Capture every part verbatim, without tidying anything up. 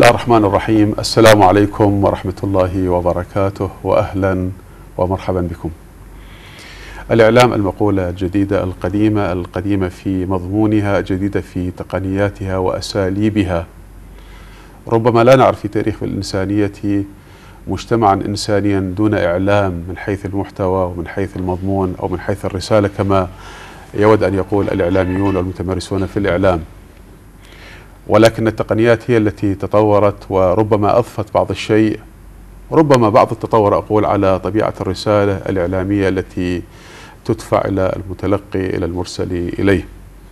الله الرحمن الرحيم. السلام عليكم ورحمة الله وبركاته، وأهلا ومرحبا بكم. الإعلام المقولة الجديدة القديمة، القديمة في مضمونها، جديدة في تقنياتها وأساليبها. ربما لا نعرف في تاريخ الإنسانية مجتمعا إنسانيا دون إعلام من حيث المحتوى ومن حيث المضمون أو من حيث الرسالة، كما يود أن يقول الإعلاميون والمتمرسون في الإعلام. ولكن التقنيات هي التي تطورت وربما أضفت بعض الشيء، ربما بعض التطور أقول على طبيعة الرسالة الإعلامية التي تدفع إلى المتلقي، إلى المرسل إليه.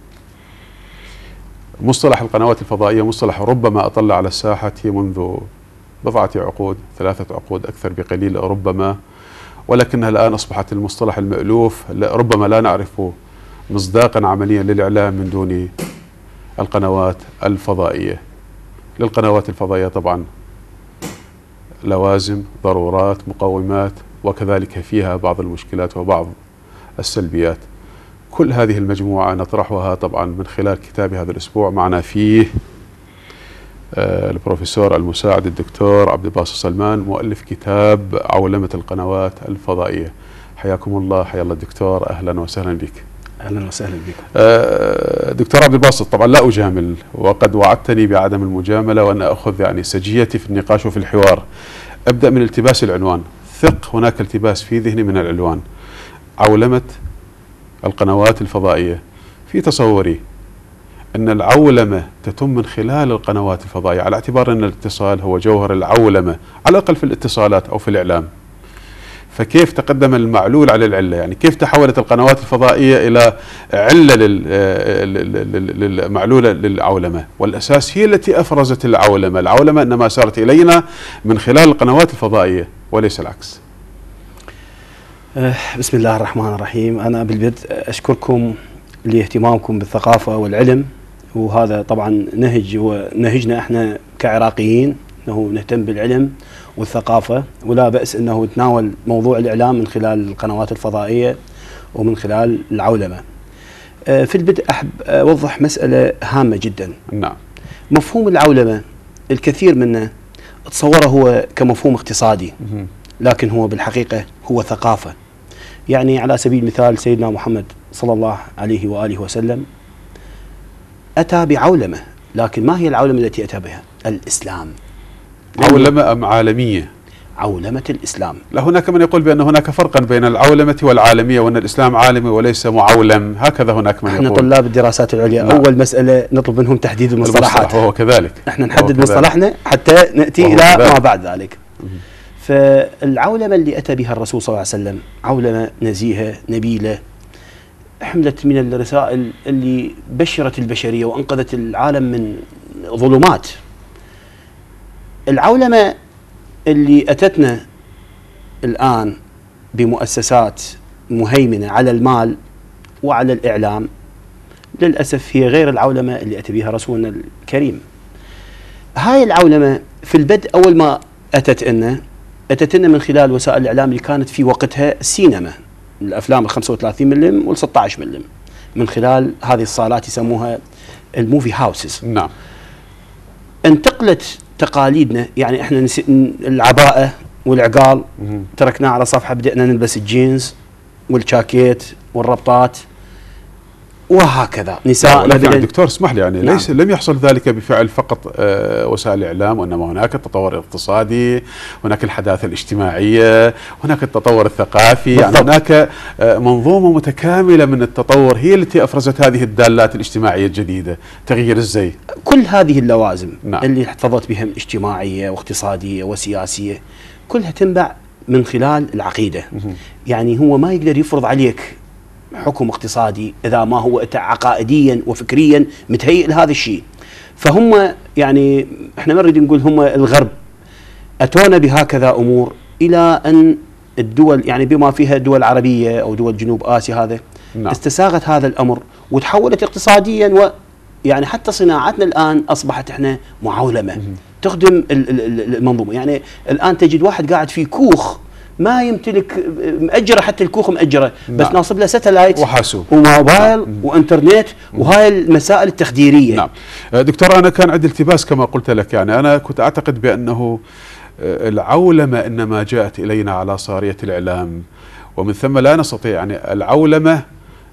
مصطلح القنوات الفضائية مصطلح ربما أطل على الساحة منذ بضعة عقود، ثلاثة عقود أكثر بقليل ربما، ولكنها الآن أصبحت المصطلح المألوف. ربما لا نعرف مصداقا عمليا للإعلام من دون القنوات الفضائية. للقنوات الفضائية طبعا لوازم، ضرورات، مقومات، وكذلك فيها بعض المشكلات وبعض السلبيات. كل هذه المجموعة نطرحها طبعا من خلال كتاب هذا الأسبوع. معنا فيه آه البروفيسور المساعد الدكتور عبد الباسط سلمان، مؤلف كتاب عولمة القنوات الفضائية. حياكم الله. حيا الله الدكتور، أهلا وسهلا بك. أهلا وسهلا بك. آه دكتور عبد الباسط، طبعا لا أجامل، وقد وعدتني بعدم المجاملة وأن أخذ يعني سجيتي في النقاش وفي الحوار. أبدأ من التباس العنوان. ثق هناك التباس في ذهني من العنوان، عولمة القنوات الفضائية. في تصوري أن العولمة تتم من خلال القنوات الفضائية، على اعتبار أن الاتصال هو جوهر العولمة على الأقل في الاتصالات أو في الإعلام. فكيف تقدم المعلول على العلة؟ يعني كيف تحولت القنوات الفضائية إلى علة للمعلولة للعولمة؟ والأساس هي التي أفرزت العولمة. العولمة إنما صارت إلينا من خلال القنوات الفضائية وليس العكس. بسم الله الرحمن الرحيم. أنا بالبدء أشكركم لاهتمامكم بالثقافة والعلم، وهذا طبعا نهج ونهجنا احنا كعراقيين أنه نهتم بالعلم والثقافة، ولا بأس أنه يتناول موضوع الإعلام من خلال القنوات الفضائية ومن خلال العولمة. في البدء أحب أوضح مسألة هامة جدا. نعم. مفهوم العولمة الكثير منه تصوره هو كمفهوم اقتصادي، لكن هو بالحقيقة هو ثقافة. يعني على سبيل المثال سيدنا محمد صلى الله عليه وآله وسلم أتى بعولمة، لكن ما هي العولمة التي أتى بها؟ الإسلام. عولمة أم عالمية؟ عولمة الإسلام. لا، هناك من يقول بأن هناك فرقا بين العولمة والعالمية، وأن الإسلام عالمي وليس معولم، هكذا هناك من يقول. احنا طلاب الدراسات العليا. نعم. أول مسألة نطلب منهم تحديد المصطلحات. وهو كذلك. احنا نحدد مصطلحنا حتى نأتي إلى كذلك ما بعد ذلك. فالعولمة اللي أتى بها الرسول صلى الله عليه وسلم عولمة نزيهة نبيلة، حملت من الرسائل اللي بشرت البشرية وأنقذت العالم من ظلمات. العولمة اللي أتتنا الآن بمؤسسات مهيمنة على المال وعلى الإعلام للأسف هي غير العولمة اللي أتى بها رسولنا الكريم. هاي العولمة في البدء أول ما أتت لنا أتت لنا من خلال وسائل الإعلام اللي كانت في وقتها السينما، الأفلام الخمسة وثلاثين ملم والستة عشر ملم، من خلال هذه الصالات يسموها الموفي هاوسز. نعم. انتقلت تقاليدنا، يعني احنا العباءة والعقال تركناه على صفحة، بدأنا نلبس الجينز والجاكيت والربطات وهكذا. نساء. لكن يعني دكتور اسمح لي، يعني نعم. ليس لم يحصل ذلك بفعل فقط آه وسائل الإعلام، وإنما هناك التطور الاقتصادي، هناك الحداثة الاجتماعية، هناك التطور الثقافي. يعني هناك آه منظومة متكاملة من التطور هي التي أفرزت هذه الدالات الاجتماعية الجديدة، تغيير الزي. كل هذه اللوازم. نعم. اللي احتفظت بها اجتماعية واقتصادية وسياسية كلها تنبع من خلال العقيدة. مه. يعني هو ما يقدر يفرض عليك حكم اقتصادي إذا ما هو عقائديا وفكريا متهيئ لهذا الشيء. فهم يعني احنا ما نريد نقول هم الغرب أتونا بهكذا أمور إلى أن الدول، يعني بما فيها دول عربية أو دول جنوب آسيا، هذا نعم. استساغت هذا الأمر وتحولت اقتصاديا، ويعني حتى صناعتنا الآن أصبحت احنا معولمة تخدم المنظومة. يعني الآن تجد واحد قاعد في كوخ ما يمتلك مأجره، حتى الكوخ مأجره بس نعم. ناصب له ساتلايت وحاسوب وموبايل نعم. وانترنت وهاي المسائل التخديريه. نعم دكتور، انا كان عندي التباس كما قلت لك، يعني انا كنت اعتقد بانه العولمه انما جاءت الينا على صاريه الاعلام، ومن ثم لا نستطيع، يعني العولمه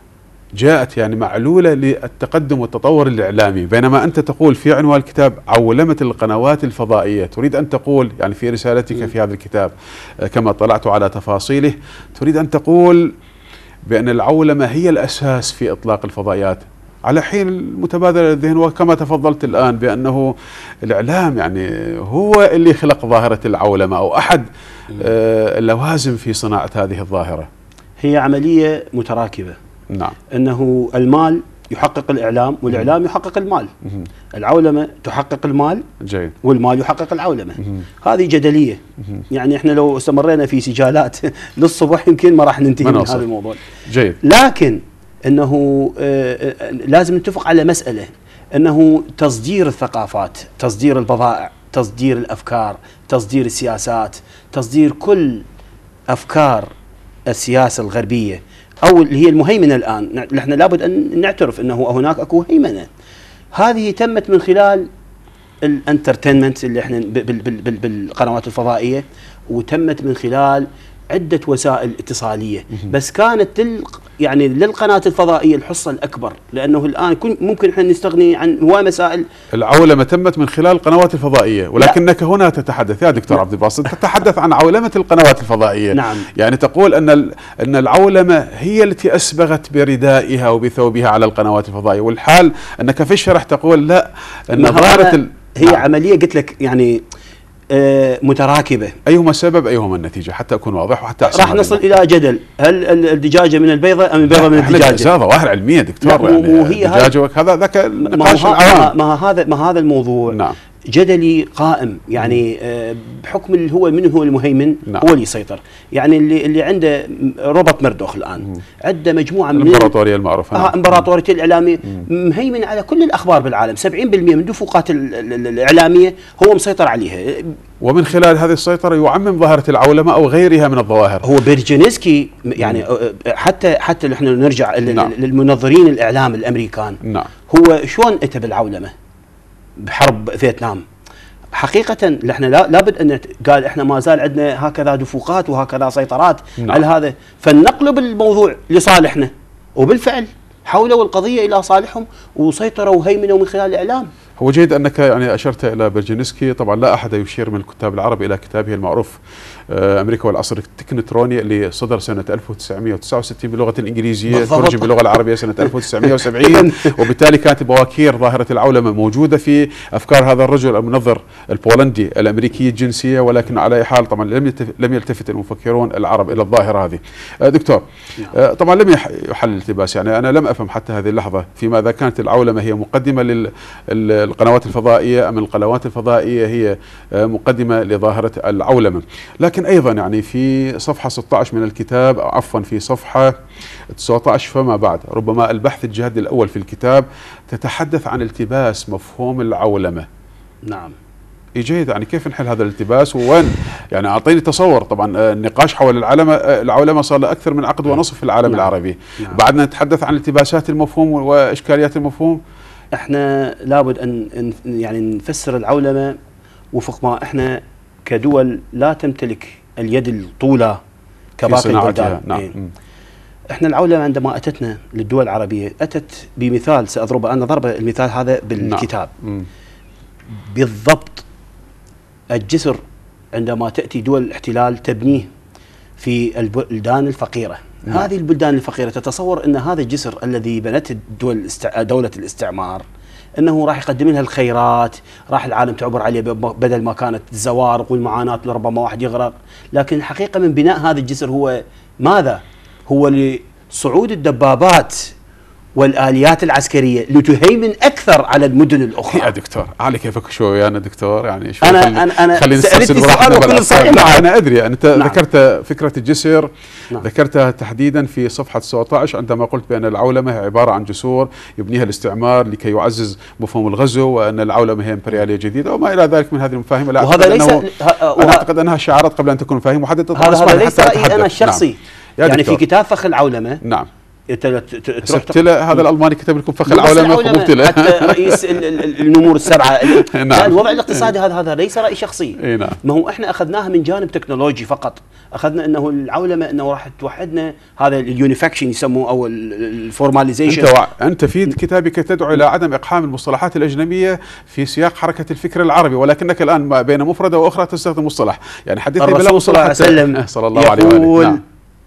جاءت يعني معلولة للتقدم والتطور الإعلامي، بينما أنت تقول في عنوان الكتاب عولمة القنوات الفضائية. تريد أن تقول يعني في رسالتك في هذا الكتاب كما اطلعت على تفاصيله، تريد أن تقول بأن العولمة هي الأساس في إطلاق الفضائيات على حين المتبادل للذهن، وكما تفضلت الآن بأنه الإعلام يعني هو اللي خلق ظاهرة العولمة أو أحد اللوازم في صناعة هذه الظاهرة. هي عملية متراكبة. نعم. أنه المال يحقق الإعلام والإعلام يحقق المال. مم. العولمة تحقق المال جيد. والمال يحقق العولمة. مم. هذه جدلية. مم. يعني احنا لو استمرينا في سجالات للصبح يمكن ما راح ننتهي من, من هذا الموضوع. جيد. لكن أنه آه لازم نتفق على مسألة، أنه تصدير الثقافات، تصدير البضائع، تصدير الأفكار، تصدير السياسات، تصدير كل أفكار السياسة الغربية أو اللي هي المهيمنة الآن. نحن لابد أن نعترف أنه هناك أكو هيمنة. هذه تمت من خلال الانترتينمنت اللي احنا بالقنوات الفضائية، وتمت من خلال عدة وسائل اتصالية، بس كانت لل يعني للقناة الفضائية الحصة الأكبر، لأنه الآن ممكن احنا نستغني عن هواي مسائل. العولمة تمت من خلال القنوات الفضائية، ولكنك لا. هنا تتحدث يا دكتور عبد الباسط تتحدث عن عولمة القنوات الفضائية. نعم. يعني تقول أن أن العولمة هي التي أسبغت بردائها وبثوبها على القنوات الفضائية، والحال أنك في الشرح تقول لا، أن ظاهرة ال... هي نعم. عملية قلت لك يعني آه متراكبة. أيهما السبب أيهما النتيجة حتى أكون واضح وحتى راح نصل إلى جدل، هل الدجاجة من البيضة أم البيضة من الدجاجة؟ هذا ظواهر علمية دكتور، يعني الدجاجة هذا ذاك نقاش العوام. ما هذا ما هذا الموضوع نعم. جدلي قائم، يعني آه بحكم اللي هو من هو المهيمن. نعم. هو اللي يسيطر، يعني اللي اللي عنده روبرت مردوخ الآن عنده مجموعة من الإمبراطورية المعروفة. آه إمبراطورية الإعلامية، مهيمن على كل الأخبار بالعالم. سبعين بالمئة من دفوقات الإعلامية هو مسيطر عليها، ومن خلال هذه السيطرة يعمم ظاهرة العولمة أو غيرها من الظواهر. هو برجينسكي يعني حتى حتى نحن نرجع نعم. للمنظرين الإعلام الأمريكان. نعم. هو شلون أتى بالعولمة بحرب فيتنام؟ حقيقة احنا لابد أن قال احنا ما زال عندنا هكذا دفوقات وهكذا سيطرات. نعم. على هذا، فنقلب الموضوع لصالحنا، وبالفعل حولوا القضية إلى صالحهم وسيطروا وهيمنوا من خلال الإعلام. هو جيد أنك يعني أشرت إلى برجينسكي، طبعا لا أحد يشير من الكتاب العرب إلى كتابه المعروف أمريكا والعصر التكنتروني اللي صدر سنة ألف وتسعمئة وتسعة وستين باللغة الإنجليزية، ترجم باللغة العربية سنة ألف وتسعمئة وسبعين، وبالتالي كانت بواكير ظاهرة العولمة موجودة في أفكار هذا الرجل المنظر البولندي الأمريكي الجنسية، ولكن على أي حال طبعا لم لم يلتفت المفكرون العرب إلى الظاهرة هذه. دكتور، طبعا لم يحل الالتباس، يعني أنا لم أفهم حتى هذه اللحظة فيما إذا كانت العولمة هي مقدمة للقنوات الفضائية أم القنوات الفضائية هي مقدمة لظاهرة العولمة. لكن أيضا يعني في صفحة ستة عشر من الكتاب، أو عفوا في صفحة تسعة عشر فما بعد، ربما البحث الجهدي الأول في الكتاب تتحدث عن التباس مفهوم العولمة. نعم. جيد، يعني كيف نحل هذا الالتباس وين؟ يعني أعطيني تصور. طبعا النقاش حول العولمة العولمة صار له أكثر من عقد ونصف في العالم. نعم. العربي. نعم. بعدنا نتحدث عن التباسات المفهوم وإشكاليات المفهوم. احنا لابد أن يعني نفسر العولمة وفق ما احنا كدول لا تمتلك اليد الطولة كباقي البلدان. نعم. إيه. احنا العولمة عندما اتتنا للدول العربية اتت بمثال ساضربه انا ضرب المثال هذا بالكتاب. نعم. بالضبط الجسر عندما تاتي دول الاحتلال تبنيه في البلدان الفقيرة. نعم. هذه البلدان الفقيرة تتصور ان هذا الجسر الذي بنته الدول دولة الاستعمار انه راح يقدم لها الخيرات، راح العالم تعبر عليه بدل ما كانت الزوارق والمعاناة لربما واحد يغرق. لكن الحقيقة من بناء هذا الجسر هو ماذا؟ هو لصعود الدبابات والآليات العسكرية لتهيمن أكثر على المدن الأخرى. يا دكتور على كيفك شوي أنا دكتور يعني شوي أنا خلي أنا أنا خلي نسترسل براحتنا. لا أنا أدري أنت نعم. ذكرت فكرة الجسر نعم. ذكرتها تحديدا في صفحة سبعة عشر عندما قلت بأن العولمة هي عبارة عن جسور يبنيها الاستعمار لكي يعزز مفهوم الغزو، وأن العولمة هي إمبريالية جديدة وما إلى ذلك من هذه المفاهيم. وهذا ليس أنا أعتقد أنها شعارات قبل أن تكون مفاهيم محددة. هذا ليس رأيي أنا الشخصي نعم. يعني في كتاب فخ العولمة نعم تروح هذا الألماني كتب لكم فخ العولمة فمبتلى حتى رئيس النمور السبعة. نعم. الوضع الاقتصادي هذا هذا ليس رأي شخصي. نعم. ما هو احنا اخذناها من جانب تكنولوجي فقط، اخذنا انه العولمة انه راح توحدنا، هذا اليونيفاكشن يسموه او الفورماليزيشن. انت انت في كتابك تدعو الى عدم اقحام المصطلحات الاجنبيه في سياق حركه الفكر العربي، ولكنك الان بين مفرده واخرى تستخدم مصطلح، يعني حدثني بلا مصطلح صلى الله عليه وسلم نعم.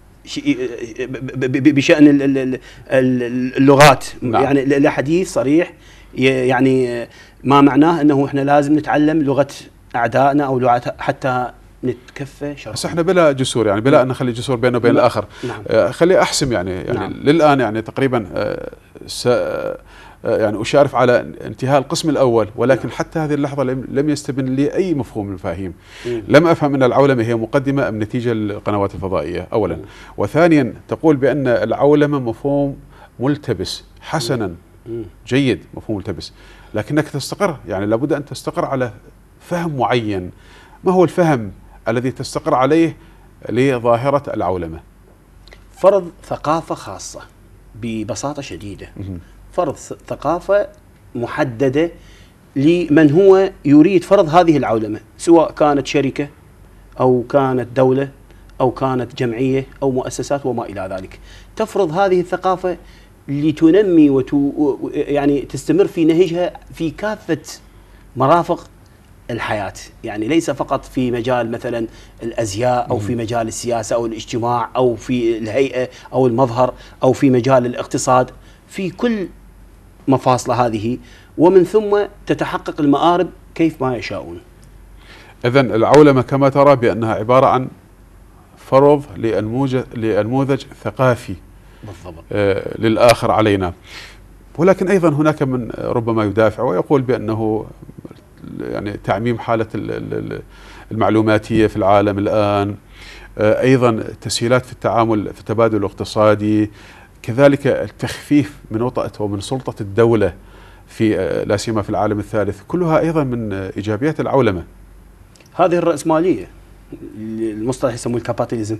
بشأن اللغات نعم. يعني الحديث صريح، يعني ما معناه انه احنا لازم نتعلم لغة اعدائنا او لغة حتى نتكفى شرطا. بس احنا بلا جسور، يعني بلا ان نخلي جسور بينه وبين الاخر. نعم. آه خلي احسم يعني يعني نعم. للان يعني تقريبا آه س يعني أشارف على انتهاء القسم الأول، ولكن حتى هذه اللحظة لم يستبن لي أي مفهوم من المفاهيم. لم أفهم أن العولمة هي مقدمة أم نتيجة للقنوات الفضائية أولا. وثانيا تقول بأن العولمة مفهوم ملتبس، حسنا جيد مفهوم ملتبس، لكنك تستقر، يعني لابد أن تستقر على فهم معين. ما هو الفهم الذي تستقر عليه لظاهرة العولمة؟ فرض ثقافة خاصة ببساطة شديدة، فرض ثقافة محددة لمن هو يريد فرض هذه العولمة، سواء كانت شركة أو كانت دولة أو كانت جمعية أو مؤسسات وما إلى ذلك. تفرض هذه الثقافة لتنمي وتو يعني تستمر في نهجها في كافة مرافق الحياة، يعني ليس فقط في مجال مثلا الأزياء أو في مجال السياسة أو الاجتماع أو في الهيئة أو المظهر أو في مجال الاقتصاد، في كل مفاصل هذه، ومن ثم تتحقق المآرب كيف ما يشاءون. إذن العولمة كما ترى بأنها عبارة عن فرض لأنموذج ثقافي بالضبط آه للآخر علينا، ولكن أيضا هناك من ربما يدافع ويقول بأنه يعني تعميم حالة المعلوماتية في العالم الآن، آه أيضا تسهيلات في التعامل في التبادل الاقتصادي، كذلك التخفيف من وطأة ومن سلطة الدولة في لا سيما في العالم الثالث، كلها أيضا من إيجابيات العولمة. هذه الرأسمالية، المصطلح يسموه الكابيتاليزم.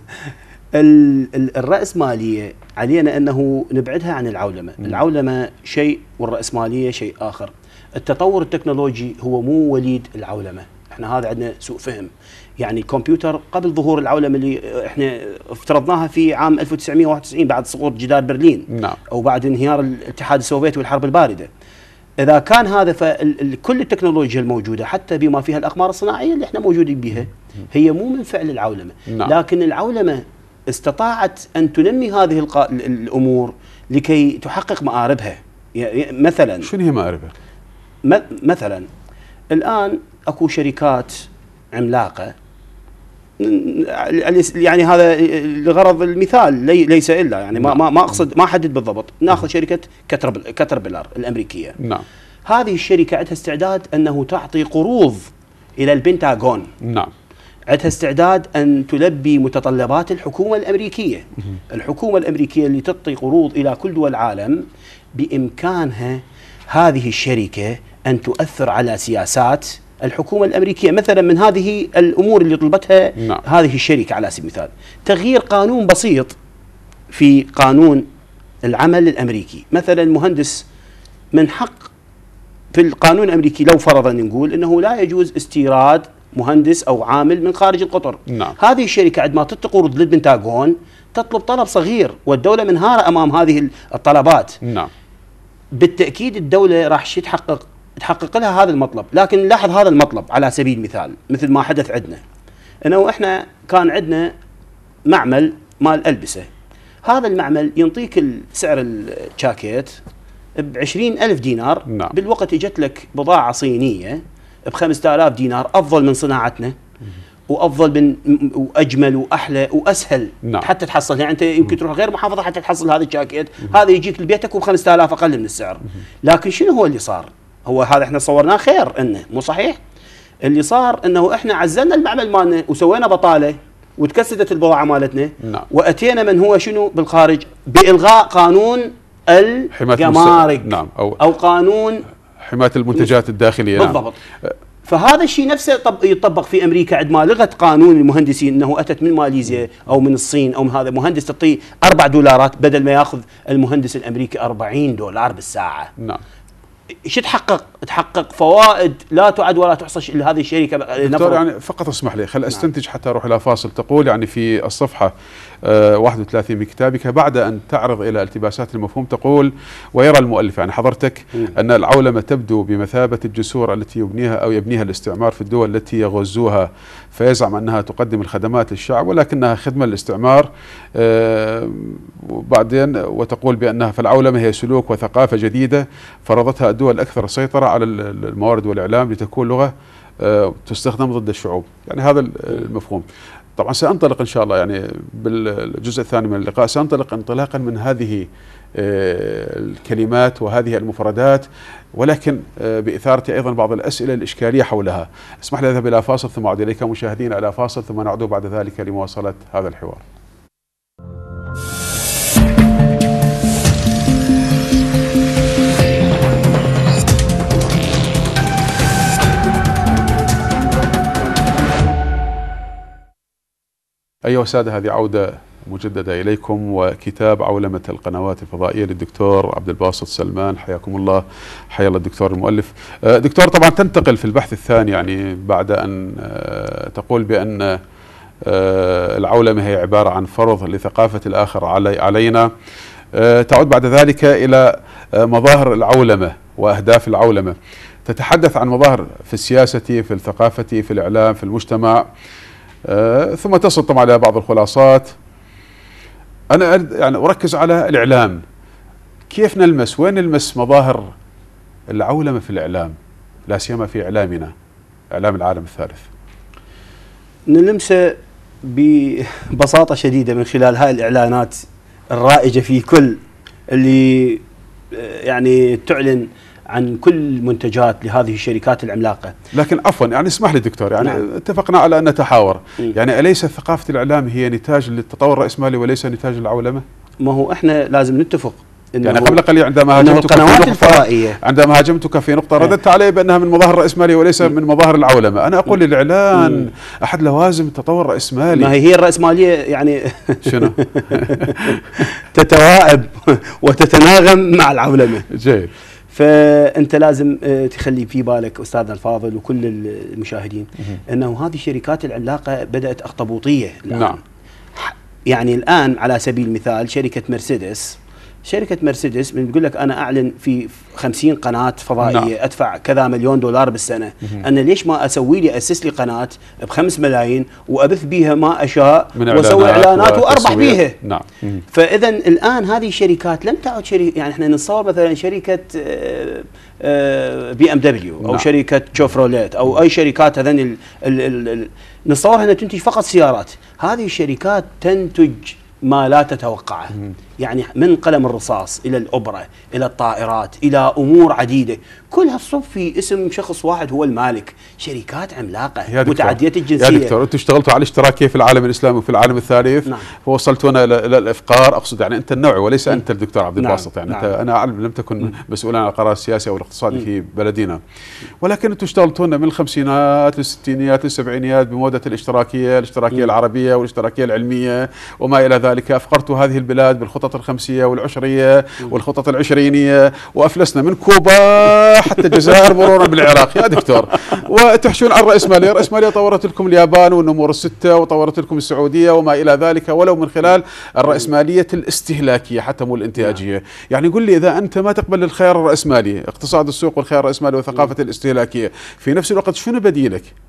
الرأسمالية علينا أنه نبعدها عن العولمة. م. العولمة شيء والرأسمالية شيء آخر. التطور التكنولوجي هو مو وليد العولمة، احنا هذا عندنا سوء فهم. يعني الكمبيوتر قبل ظهور العولمة اللي احنا افترضناها في عام ألف وتسعمئة وواحد وتسعين بعد سقوط جدار برلين نعم. او بعد انهيار الاتحاد السوفيتي والحرب الباردة. اذا كان هذا فكل التكنولوجيا الموجودة حتى بما فيها الاقمار الصناعية اللي احنا موجودين بها هي مو من فعل العولمة. نعم. لكن العولمة استطاعت ان تنمي هذه الامور لكي تحقق مآربها. يعني مثلا شنو هي مآربها؟ مثلا الان اكو شركات عملاقة، يعني هذا لغرض المثال ليس الا يعني ما ما ما اقصد ما احدد بالضبط. ناخذ شركه كاتربيلر الامريكيه. نعم. هذه الشركه عندها استعداد انه تعطي قروض الى البنتاغون. نعم. عندها استعداد ان تلبي متطلبات الحكومه الامريكيه. الحكومه الامريكيه اللي تعطي قروض الى كل دول العالم، بامكانها هذه الشركه ان تؤثر على سياسات الحكومة الأمريكية. مثلا من هذه الأمور اللي طلبتها نعم. هذه الشركة على سبيل المثال تغيير قانون بسيط في قانون العمل الأمريكي. مثلا المهندس من حق في القانون الأمريكي لو فرضا نقول أنه لا يجوز استيراد مهندس أو عامل من خارج القطر. نعم. هذه الشركة عندما تتقرض للبنتاغون تطلب طلب صغير والدولة منهارة أمام هذه الطلبات. نعم. بالتأكيد الدولة راح تحقق تحقق لها هذا المطلب. لكن لاحظ هذا المطلب على سبيل المثال مثل ما حدث عندنا، انه احنا كان عندنا معمل مال ألبسة. هذا المعمل ينطيك سعر الجاكيت بعشرين ألف دينار. نعم. بالوقت اجت لك بضاعة صينية بخمسة آلاف دينار أفضل من صناعتنا، وافضل من واجمل واحلى واسهل. نعم. حتى تحصل، يعني انت يمكن تروح غير محافظه حتى تحصل هذا الجاكيت، هذا يجيك لبيتك وب خمسة آلاف اقل من السعر. لكن شنو هو اللي صار؟ هو هذا احنا صورناه خير انه مو صحيح؟ اللي صار انه احنا عزلنا المعمل مالنا وسوينا بطاله وتكسدت البضاعه مالتنا. نعم. واتينا من هو شنو بالخارج بالغاء قانون الجمارك. نعم. أو, او قانون حمايه المنتجات الداخليه. بالضبط. نعم. فهذا الشيء نفسه يطبق في امريكا عندما لغت قانون المهندسين، انه اتت من ماليزيا او من الصين او من هذا مهندس تعطيه أربع دولارات بدل ما ياخذ المهندس الامريكي أربعين دولار بالساعه. نعم. ايش تحقق؟ تحقق فوائد لا تعد ولا تحصى لهذه الشركه. دكتور يعني فقط اسمح لي خل استنتج حتى اروح الى فاصل. تقول يعني في الصفحه آه واحد وثلاثين من كتابك بعد ان تعرض الى التباسات المفهوم تقول: ويرى المؤلف يعني حضرتك م. ان العولمه تبدو بمثابه الجسور التي يبنيها او يبنيها الاستعمار في الدول التي يغزوها، فيزعم انها تقدم الخدمات للشعب ولكنها خدمه للاستعمار. آه وبعدين وتقول بانها فالعولمه هي سلوك وثقافه جديده فرضتها الدول الاكثر سيطره على الموارد والاعلام لتكون لغه آه تستخدم ضد الشعوب. يعني هذا المفهوم. طبعا سأنطلق إن شاء الله يعني بالجزء الثاني من اللقاء سأنطلق انطلاقا من هذه الكلمات وهذه المفردات، ولكن بإثارة أيضا بعض الأسئلة الإشكالية حولها. اسمح لي أذهب إلى فاصل ثم أعود إليك مشاهدين إلى فاصل ثم نعود بعد ذلك لمواصلة هذا الحوار. أيها السادة، هذه عودة مجددة إليكم وكتاب عولمة القنوات الفضائية للدكتور عبد الباسط سلمان. حياكم الله. حيا الله الدكتور المؤلف. دكتور، طبعا تنتقل في البحث الثاني يعني بعد أن تقول بأن العولمة هي عبارة عن فرض لثقافة الآخر علي علينا، تعود بعد ذلك إلى مظاهر العولمة وأهداف العولمة. تتحدث عن مظاهر في السياسة، في الثقافة، في الإعلام، في المجتمع، آه، ثم تصل طبعا إلى بعض الخلاصات. أنا يعني أركز على الإعلام. كيف نلمس، وين نلمس مظاهر العولمة في الإعلام، لا سيما في إعلامنا، إعلام العالم الثالث؟ نلمسه ببساطة شديدة من خلال هاي الإعلانات الرائجة في كل اللي يعني تعلن عن كل منتجات لهذه الشركات العملاقة. لكن عفوا يعني اسمح لي دكتور، يعني نعم. اتفقنا على أن نتحاور. م. يعني أليس ثقافة الإعلام هي نتاج للتطور الرأسمالي وليس نتاج العولمة؟ ما هو احنا لازم نتفق. يعني قبل قليل عندما هاجمتك في نقطة عندما هاجمتك في نقطة رددت علي بأنها من مظاهر الرأسمالية وليس من مظاهر العولمة. أنا أقول الإعلان أحد لوازم التطور الرأسمالي. ما هي هي الرأسمالية يعني شنو؟ تتواءب وتتناغم مع العولمة. جيد. فأنت لازم تخلي في بالك أستاذنا الفاضل وكل المشاهدين أنه هذه الشركات العملاقة بدأت أخطبوطية الآن. نعم. يعني الآن على سبيل المثال شركة مرسيدس شركة مرسيدس بتقول لك أنا أعلن في خمسين قناة فضائية. نعم. أدفع كذا مليون دولار بالسنة. مم. أنا ليش ما أسوي لي أسس لي قناة بخمس ملايين وأبث بيها ما أشاء وأسوي إعلانات وأربح بيها. نعم. فإذا الآن هذه الشركات لم تعد شركة، يعني إحنا نتصور مثلا شركة بي ام دبليو أو نعم. شركة شوفروليت أو أي شركات هذين نتصورها أنها تنتج فقط سيارات. هذه الشركات تنتج ما لا تتوقعه. يعني من قلم الرصاص إلى الأوبرا إلى الطائرات إلى أمور عديدة، كلها تصب في اسم شخص واحد هو المالك. شركات عملاقة متعدية الجنسية. يا دكتور، أنتم اشتغلتوا على الاشتراكية في العالم الإسلامي وفي العالم الثالث. نعم. فوصلتونا إلى الإفقار. أقصد يعني أنت النوع وليس أنت الدكتور عبد الباسط. يعني نعم. أنت أنا أعلم لم تكن مسؤولا عن القرار السياسي أو الاقتصادي في بلدنا، ولكن أنتم اشتغلتونا من الخمسينات للستينيات للسبعينيات بمودة الاشتراكية الاشتراكية م. العربية والاشتراكية العلمية وما إلى ذلك. أفقرتوا هذه البلاد بالخطط الخمسية والعشرية والخطط العشرينية، وأفلسنا من كوبا حتى الجزائر مرورا بالعراق يا دكتور. وتحشون عن الرأسمالية. الرأسمالية طورت لكم اليابان والنمور الستة وطورت لكم السعودية وما إلى ذلك، ولو من خلال الرأسمالية الاستهلاكية حتى مو الانتاجية. يعني قل لي إذا أنت ما تقبل الخيار الرأسمالي، اقتصاد السوق والخيار الرأسمالي وثقافة الاستهلاكية، في نفس الوقت شنو بديلك؟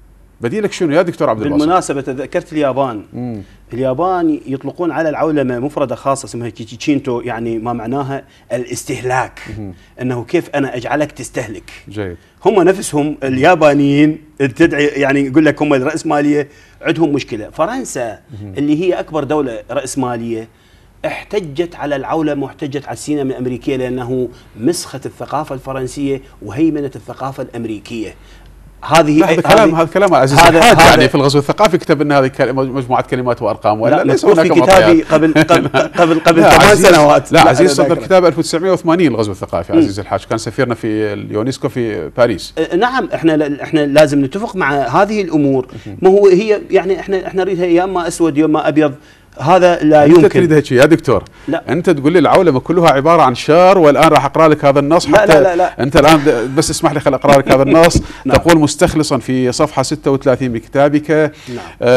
بديلك شنو يا دكتور عبد الباسط؟ بالمناسبة تذكرت اليابان. مم. اليابان يطلقون على العولمة مفردة خاصة اسمها كيتشينتو، يعني ما معناها الاستهلاك. مم. أنه كيف أنا أجعلك تستهلك. جيد. هم نفسهم اليابانيين تدعي يعني يقول لك هم الرأسمالية عندهم مشكلة. فرنسا مم. اللي هي أكبر دولة رأسمالية احتجت على العولمة واحتجت على السينما الأمريكية لأنه مسخت الثقافة الفرنسية وهيمنة الثقافة الأمريكية. هذه هذا كلام هذا كلام عزيز الحاج يعني في الغزو الثقافي كتب ان هذه مجموعه كلمات وارقام ولا ليس هناك في كتابي قبل قبل قبل قبل ثمان سنوات. لا, لا عزيز صدر كتاب ألف وتسعمئة وثمانين الغزو الثقافي. عزيز الحاج كان سفيرنا في اليونسكو في باريس. نعم احنا احنا لازم نتفق مع هذه الامور. ما هو هي يعني احنا احنا نريدها يا اما اسود يا اما ابيض، هذا لا يمكن. انت تريد هيك يا دكتور؟ لا. انت تقول لي العولمه كلها عباره عن شر، والان راح اقرا لك هذا النص حتى لا لا لا. انت الان بس اسمح لي خل اقرا لك هذا النص. نعم. تقول مستخلصا في صفحه ستة وثلاثين من كتابك. نعم.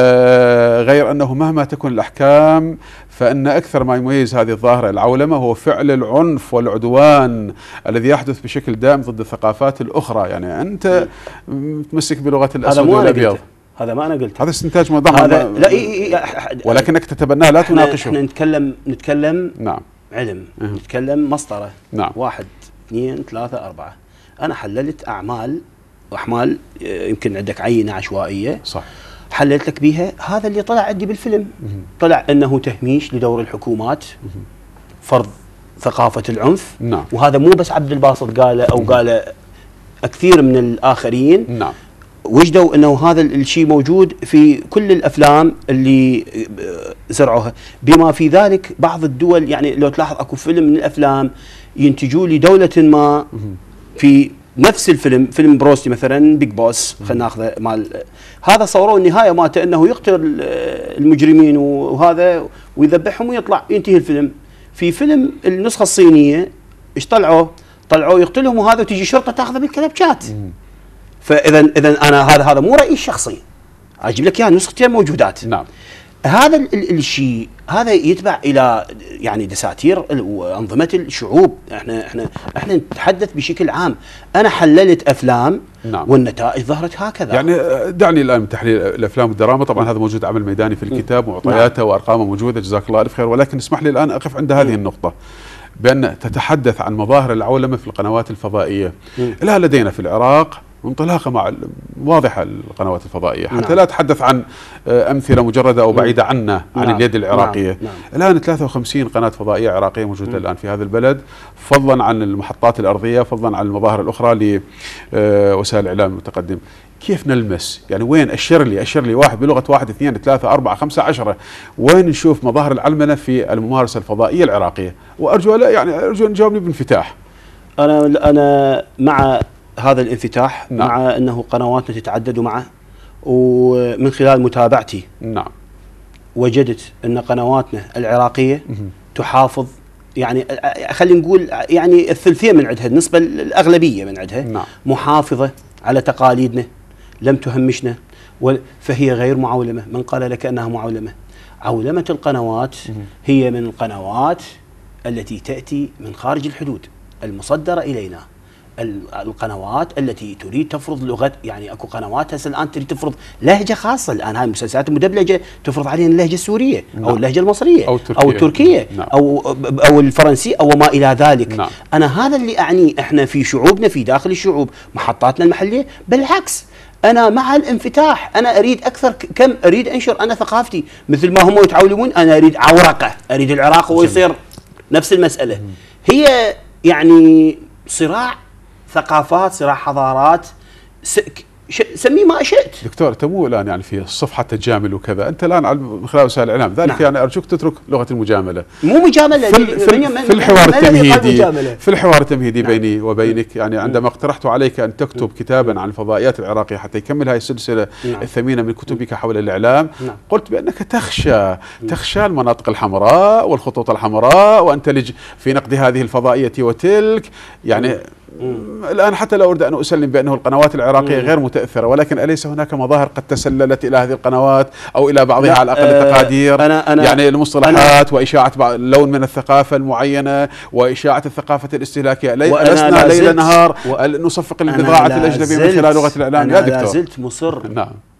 آه غير انه مهما تكن الاحكام فان اكثر ما يميز هذه الظاهره العولمه هو فعل العنف والعدوان الذي يحدث بشكل دائم ضد الثقافات الاخرى. يعني انت متمسك بلغه الاسود والابيض. هذا ما انا قلت، هذا استنتاج موضوع هذا لا إيه إيه ولكنك تتبناه لا تناقشه. احنا نتكلم نتكلم نعم علم. اه. نتكلم مسطره. نعم. واحد اثنين ثلاثة أربعة. أنا حللت أعمال وأحمال يمكن عندك عينة عشوائية. صح. حللت لك بيها هذا اللي طلع عندي بالفيلم. مه. طلع أنه تهميش لدور الحكومات. مه. فرض ثقافة العنف. نعم. وهذا مو بس عبد الباسط قاله أو قاله كثير من الآخرين. نعم. وجدوا انه هذا الشيء موجود في كل الافلام اللي زرعوها، بما في ذلك بعض الدول. يعني لو تلاحظ اكو فيلم من الافلام ينتجوا لدوله ما في نفس الفيلم، فيلم بروستي مثلا بيج بوس خلينا ناخذه مال هذا، صوروا النهايه مالته انه يقتل المجرمين وهذا ويذبحهم ويطلع ينتهي الفيلم. في فيلم النسخه الصينيه ايش طلعوا؟ طلعوا يقتلهم وهذا وتجي شرطه تاخذه بالكلبشات. فاذا اذا انا هذا هذا مو رايي الشخصي، اجيب لك اياه نسختين موجودات. نعم. هذا الشيء هذا يتبع الى يعني دساتير وانظمه الشعوب. احنا احنا احنا نتحدث بشكل عام. انا حللت افلام. نعم. والنتائج ظهرت هكذا. يعني دعني الان من تحليل الافلام والدراما، طبعا هذا موجود عمل ميداني في الكتاب ومعطياته. نعم. وارقامه موجوده جزاك الله الف خير، ولكن اسمح لي الان اقف عند هذه م. النقطه بان تتحدث عن مظاهر العولمه في القنوات الفضائيه. الان لدينا في العراق انطلاقه مع واضحه القنوات الفضائيه، حتى نعم. لا اتحدث عن امثله مجرده او بعيده عنا عن نعم. اليد العراقيه. نعم. نعم. الان ثلاثة وخمسين قناه فضائيه عراقيه موجوده م. الان في هذا البلد، فضلا عن المحطات الارضيه، فضلا عن المظاهر الاخرى لوسائل الاعلام المتقدم. كيف نلمس؟ يعني وين؟ اشر لي اشر لي واحد بلغه واحد اثنين ثلاثه اربعه خمسه عشره، وين نشوف مظاهر العلمنه في الممارسه الفضائيه العراقيه؟ وارجو لا يعني ارجو ان تجاوبني بانفتاح. انا انا مع هذا الانفتاح. نعم. مع انه قنواتنا تتعدد معه، ومن خلال متابعتي نعم وجدت ان قنواتنا العراقيه مه. تحافظ، يعني خلينا نقول يعني الثلثين من عندها، النسبه الاغلبيه من عندها. نعم. محافظه على تقاليدنا، لم تهمشنا، فهي غير معولمه. من قال لك انها معولمه؟ عولمه القنوات مه. هي من القنوات التي تاتي من خارج الحدود المصدره الينا. القنوات التي تريد تفرض لغه، يعني اكو قنوات هسه الان تريد تفرض لهجه خاصه. الان هاي المسلسلات المدبلجه تفرض علينا اللهجه السوريه. نعم. او اللهجه المصريه او التركيه او, التركية. نعم. أو, أو الفرنسيه او ما الى ذلك. نعم. انا هذا اللي اعنيه. احنا في شعوبنا، في داخل الشعوب، محطاتنا المحليه بالعكس انا مع الانفتاح. انا اريد اكثر، كم اريد انشر انا ثقافتي مثل ما هم يتعولمون. انا اريد عورقه، اريد العراق هو يصير نفس المساله. م. هي يعني صراع ثقافات، صراع حضارات، سميه ما شئت. دكتور انت مو الان يعني في صفحه تجامل وكذا، انت الان من خلال وسائل الاعلام، ذلك نعم. يعني ارجوك تترك لغه المجامله. مو مجامله في, في, في, في الحوار التمهيدي في الحوار التمهيدي نعم. بيني وبينك، يعني عندما اقترحت عليك ان تكتب كتابا عن الفضائيات العراقيه حتى يكمل هذه السلسله نعم. الثمينه من كتبك حول الاعلام. نعم. قلت بانك تخشى تخشى المناطق الحمراء والخطوط الحمراء وان تلج في نقد هذه الفضائيه وتلك. يعني مم. الآن حتى لا أريد أن أسلم بأنه القنوات العراقية مم. غير متأثرة، ولكن أليس هناك مظاهر قد تسللت إلى هذه القنوات أو إلى بعضها على الأقل التقادير؟ أنا أنا يعني المصطلحات أنا وإشاعة لون من الثقافة المعينة وإشاعة الثقافة الاستهلاكية. لسنا ليل نهار نصفق البضاعة الأجنبية من خلال لغة الإعلام. يا دكتور أنا لا زلت مصر. نعم.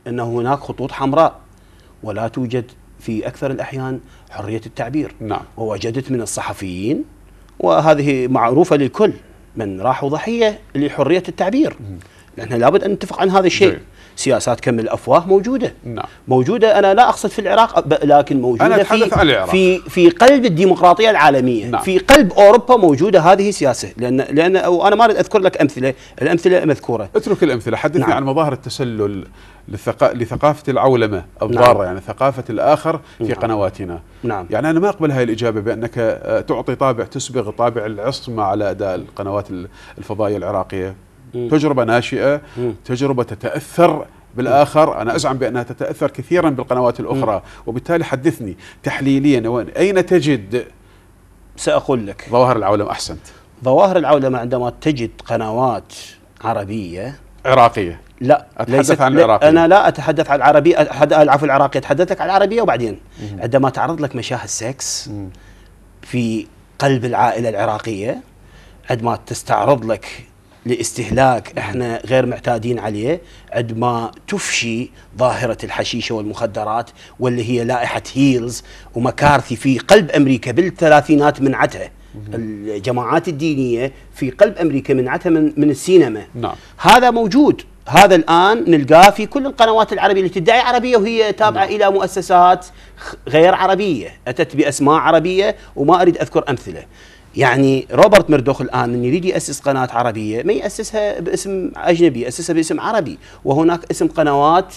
أن هناك خطوط حمراء ولا توجد في أكثر الأحيان حرية التعبير. نعم. ووجدت من الصحفيين، وهذه معروفة للكل، من راحوا ضحية لحرية التعبير. لأن لابد أن نتفق عن هذا الشيء. جي. سياسات كم الأفواه موجودة. نعم. موجودة، أنا لا أقصد في العراق لكن موجودة أنا في عن العراق. في في قلب الديمقراطية العالمية. نعم. في قلب أوروبا موجودة هذه السياسة. لأن لأن وأنا ما أريد أذكر لك أمثلة، الأمثلة مذكورة. اترك الأمثلة، حدثني نعم. عن مظاهر التسلل للثقا... لثقافة العولمة الضارة. نعم. يعني ثقافة الآخر في نعم. قنواتنا. نعم. يعني أنا ما أقبل هاي الإجابة بأنك تعطي طابع، تسبغ طابع العصمة على أداء القنوات الفضائية العراقية. م. تجربة ناشئة، م. تجربة تتأثر بالآخر. أنا أزعم بأنها تتأثر كثيرا بالقنوات الأخرى. م. وبالتالي حدثني تحليليا أين تجد، سأقول لك، ظواهر العولمة. أحسنت. ظواهر العولمة عندما تجد قنوات عربية عراقية. لا، أتحدث عن العراقية. أنا لا أتحدث عن العربية، العفو العراقية، أتحدث لك عن العربية. وبعدين م. عندما تعرض لك مشاهد سكس م. في قلب العائلة العراقية، عندما تستعرض لك لاستهلاك احنا غير معتادين عليه، عندما تفشي ظاهرة الحشيشة والمخدرات واللي هي لائحة هيلز ومكارثي في قلب أمريكا بالثلاثينات منعتها الجماعات الدينية في قلب أمريكا منعتها من, من السينما. نعم. هذا موجود، هذا الآن نلقاه في كل القنوات العربية اللي تدعي عربية وهي تابعة نعم. إلى مؤسسات غير عربية أتت بأسماء عربية وما أريد أذكر أمثلة. يعني روبرت مردوخ الآن من يريد يأسس قناة عربية ما يأسسها باسم أجنبي، يأسسها باسم عربي، وهناك اسم قنوات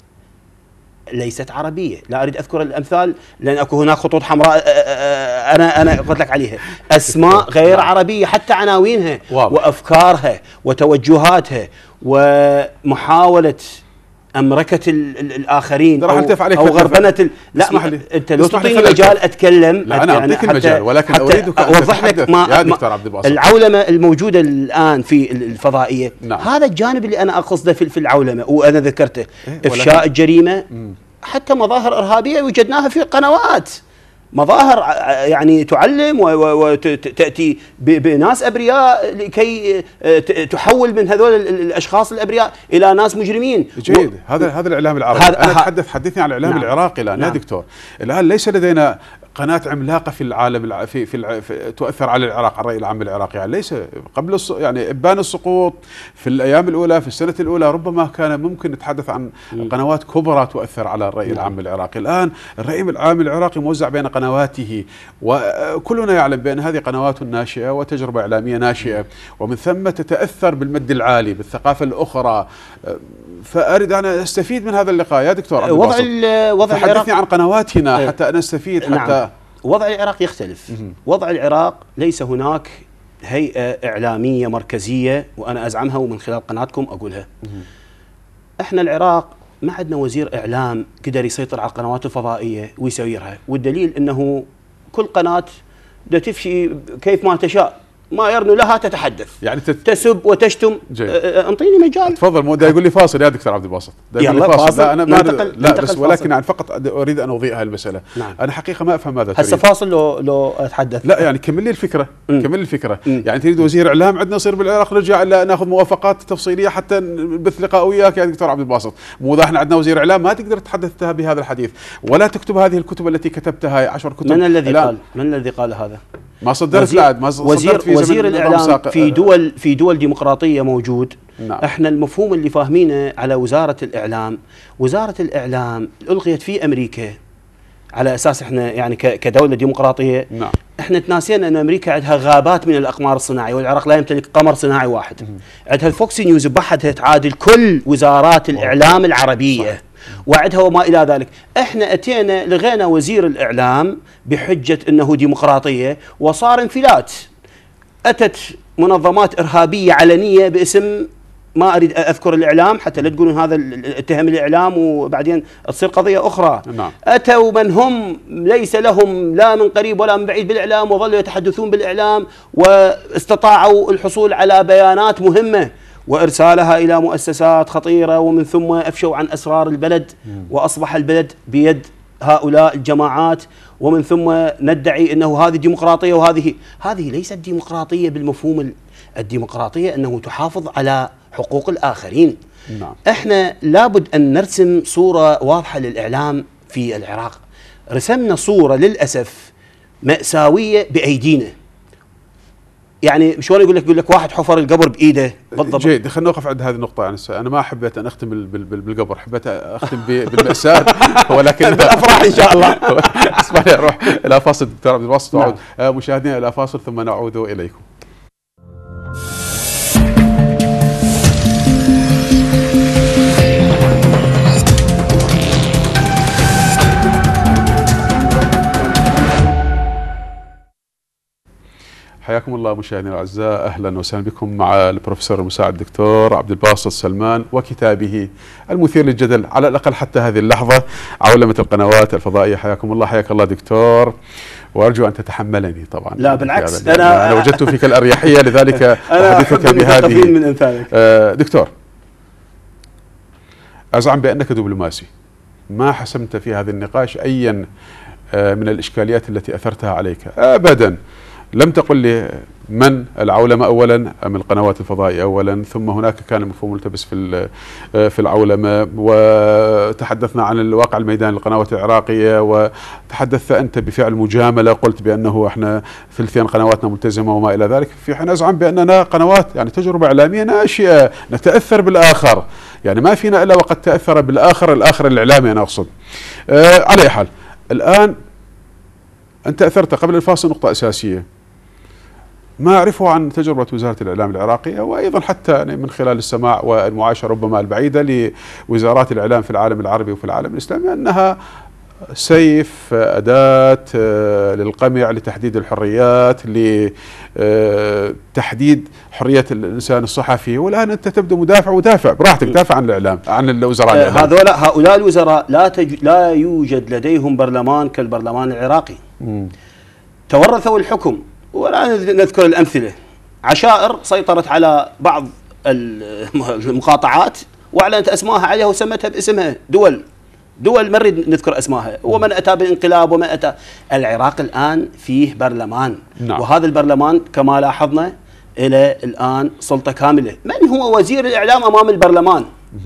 ليست عربية. لا أريد أذكر الأمثال لأن أكو هناك خطوط حمراء أنا أنا قلت لك عليها، أسماء غير عربية، حتى عناوينها وأفكارها وتوجهاتها ومحاولة أمركة الآخرين أو, أو غربنة ال... لا ال... أنت لو تعطيني مجال أتكلم. لا أنا أعطيك المجال، ولكن أريدك أن أوضح لك ما يا دكتور عبد الباسط العولمة الموجودة الآن في الفضائية. نعم. هذا الجانب اللي أنا أقصده في العولمة وأنا ذكرته. إيه؟ إفشاء الجريمة. مم. حتى مظاهر إرهابية وجدناها في القنوات، مظاهر يعني تعلم وتأتي بناس أبرياء لكي تحول من هذول الأشخاص الأبرياء إلى ناس مجرمين. جيد. و... هذا هذا الإعلام العربي. أنا أتحدث حدثني عن الإعلام نعم. العراقي الآن. نعم. يا دكتور الآن ليس لدينا قناة عملاقة في العالم الع... في في, الع... في تؤثر على العراق، على الرأي العام العراقي. يعني ليس قبل الص... يعني إبان السقوط في الأيام الأولى، في السنة الأولى ربما كان ممكن نتحدث عن م. قنوات كبرى تؤثر على الرأي م. العام العراقي. الآن الرأي العام العراقي موزع بين قنواته، وكلنا يعلم بأن هذه قنوات ناشئة وتجربة إعلامية ناشئة، ومن ثم تتأثر بالمد العالي بالثقافة الأخرى. فأريد أن أستفيد من هذا اللقاء يا دكتور عبد وضع وضع حدثني عن قنواتنا حتى أنا أستفيد. حتى نعم. وضع العراق يختلف. مم. وضع العراق ليس هناك هيئة إعلامية مركزية وأنا أزعمها ومن خلال قناتكم أقولها. مم. إحنا العراق ما عندنا وزير إعلام قدر يسيطر على القنوات الفضائية ويسيرها، والدليل أنه كل قناة دا تفشي كيف ما تشاء، ما يرنو لها تتحدث، يعني تت... تسب وتشتم. انطيني مجال. تفضل. مو دا يقول لي فاصل يا دكتور عبد الباسط. يلا فاصل. فاصل. لا انا ما ننتقل لا ننتقل بس فاصل. ولكن يعني فقط اريد ان اضيء هذه المساله. نعم. انا حقيقه ما افهم ماذا تريد. هسه فاصل لو لو اتحدث. لا يعني كمل لي الفكره. م. كمل لي الفكره. م. يعني تريد وزير اعلام عندنا يصير بالعراق نرجع الا ناخذ موافقات تفصيليه حتى نبث لقاء وياك يا دكتور عبد الباسط. مو احنا عندنا وزير اعلام ما تقدر تتحدث بهذا الحديث ولا تكتب هذه الكتب التي كتبتها عشر كتب. من الذي قال؟ من الذي قال هذا؟ ما صدرت بعد. ما وزير في وزير الاعلام في دول في دول ديمقراطيه موجود. نعم. احنا المفهوم اللي فاهمينه على وزاره الاعلام، وزاره الاعلام الغيت في امريكا على اساس احنا يعني كدوله ديمقراطيه. نعم. احنا تناسينا ان امريكا عندها غابات من الاقمار الصناعيه والعراق لا يمتلك قمر صناعي واحد. مم. عندها الفوكس نيوز بحدها تعادل كل وزارات الاعلام العربيه. صحيح. وعدها وما إلى ذلك. احنا أتينا لغينا وزير الإعلام بحجة أنه ديمقراطية وصار انفلات. أتت منظمات إرهابية علنية باسم ما أريد أذكر الإعلام حتى لا تقولون هذا اتهم الإعلام وبعدين تصير قضية أخرى. نعم. أتوا من هم ليس لهم لا من قريب ولا من بعيد بالإعلام وظلوا يتحدثون بالإعلام واستطاعوا الحصول على بيانات مهمة وإرسالها إلى مؤسسات خطيرة ومن ثم أفشوا عن أسرار البلد. مم. وأصبح البلد بيد هؤلاء الجماعات ومن ثم ندعي أنه هذه ديمقراطية وهذه هذه ليست ديمقراطية بالمفهوم الديمقراطية أنه تحافظ على حقوق الآخرين. نعم. احنا لابد أن نرسم صورة واضحة للإعلام في العراق. رسمنا صورة للأسف مأساوية بأيدينا. يعني شلون يقول لك يقول لك واحد حفر القبر بايده بالضبط. جيد، خلينا نوقف عند هذه النقطة. أنا أنا ما حبيت أن أختم بالقبر، حبيت أختم بالمأساة ولكن بالأفراح إن شاء الله. اسمح لي أروح إلى فاصل دكتور عبد الباسط وأعود. نعم. مشاهدينا إلى فاصل ثم نعود إليكم. حياكم الله مشاهدينا الاعزاء، اهلا وسهلا بكم مع البروفيسور المساعد الدكتور عبد الباسط سلمان وكتابه المثير للجدل على الاقل حتى هذه اللحظه عولمه القنوات الفضائيه. حياكم الله. حياك الله دكتور، وارجو ان تتحملني طبعا. لا بالعكس، انا انا وجدت فيك الاريحيه لذلك احدثك بهذه. من امثالك. آه دكتور، ازعم بانك دبلوماسي، ما حسمت في هذا النقاش ايا آه من الاشكاليات التي اثرتها عليك ابدا. لم تقل لي من العولمة أولا أم القنوات الفضائية أولا، ثم هناك كان مفهوم ملتبس في في العولمة، وتحدثنا عن الواقع الميداني للقنوات العراقية، وتحدثت أنت بفعل مجاملة، قلت بأنه احنا ثلثين قنواتنا ملتزمة وما إلى ذلك، في حين أزعم بأننا قنوات يعني تجربة إعلامية ناشئة نتأثر بالآخر، يعني ما فينا إلا وقد تأثر بالآخر، الآخر الإعلامي أنا أقصد. آه على أي حال، الآن أنت أثرت قبل الفاصل نقطة أساسية ما أعرفه عن تجربة وزارة الإعلام العراقية، وأيضا حتى من خلال السماع والمعاشرة ربما البعيدة لوزارات الإعلام في العالم العربي وفي العالم الإسلامي، أنها سيف، أداة للقمع، لتحديد الحريات، لتحديد حرية الإنسان الصحفي. والآن أنت تبدو مدافع، ودافع براحتك، دافع عن الإعلام، عن الوزراء الإعلام. هذولا هؤلاء الوزراء لا تج... لا يوجد لديهم برلمان كالبرلمان العراقي. م. تورثوا الحكم، ولا نذكر الأمثلة. عشائر سيطرت على بعض المقاطعات وأعلنت أسماءها عليها وسمتها باسمها، دول دول ما نريد نذكر أسماءها، ومن أتى بالانقلاب ومن أتى. العراق الآن فيه برلمان. نعم. وهذا البرلمان كما لاحظنا إلى الآن سلطة كاملة. من هو وزير الإعلام أمام البرلمان؟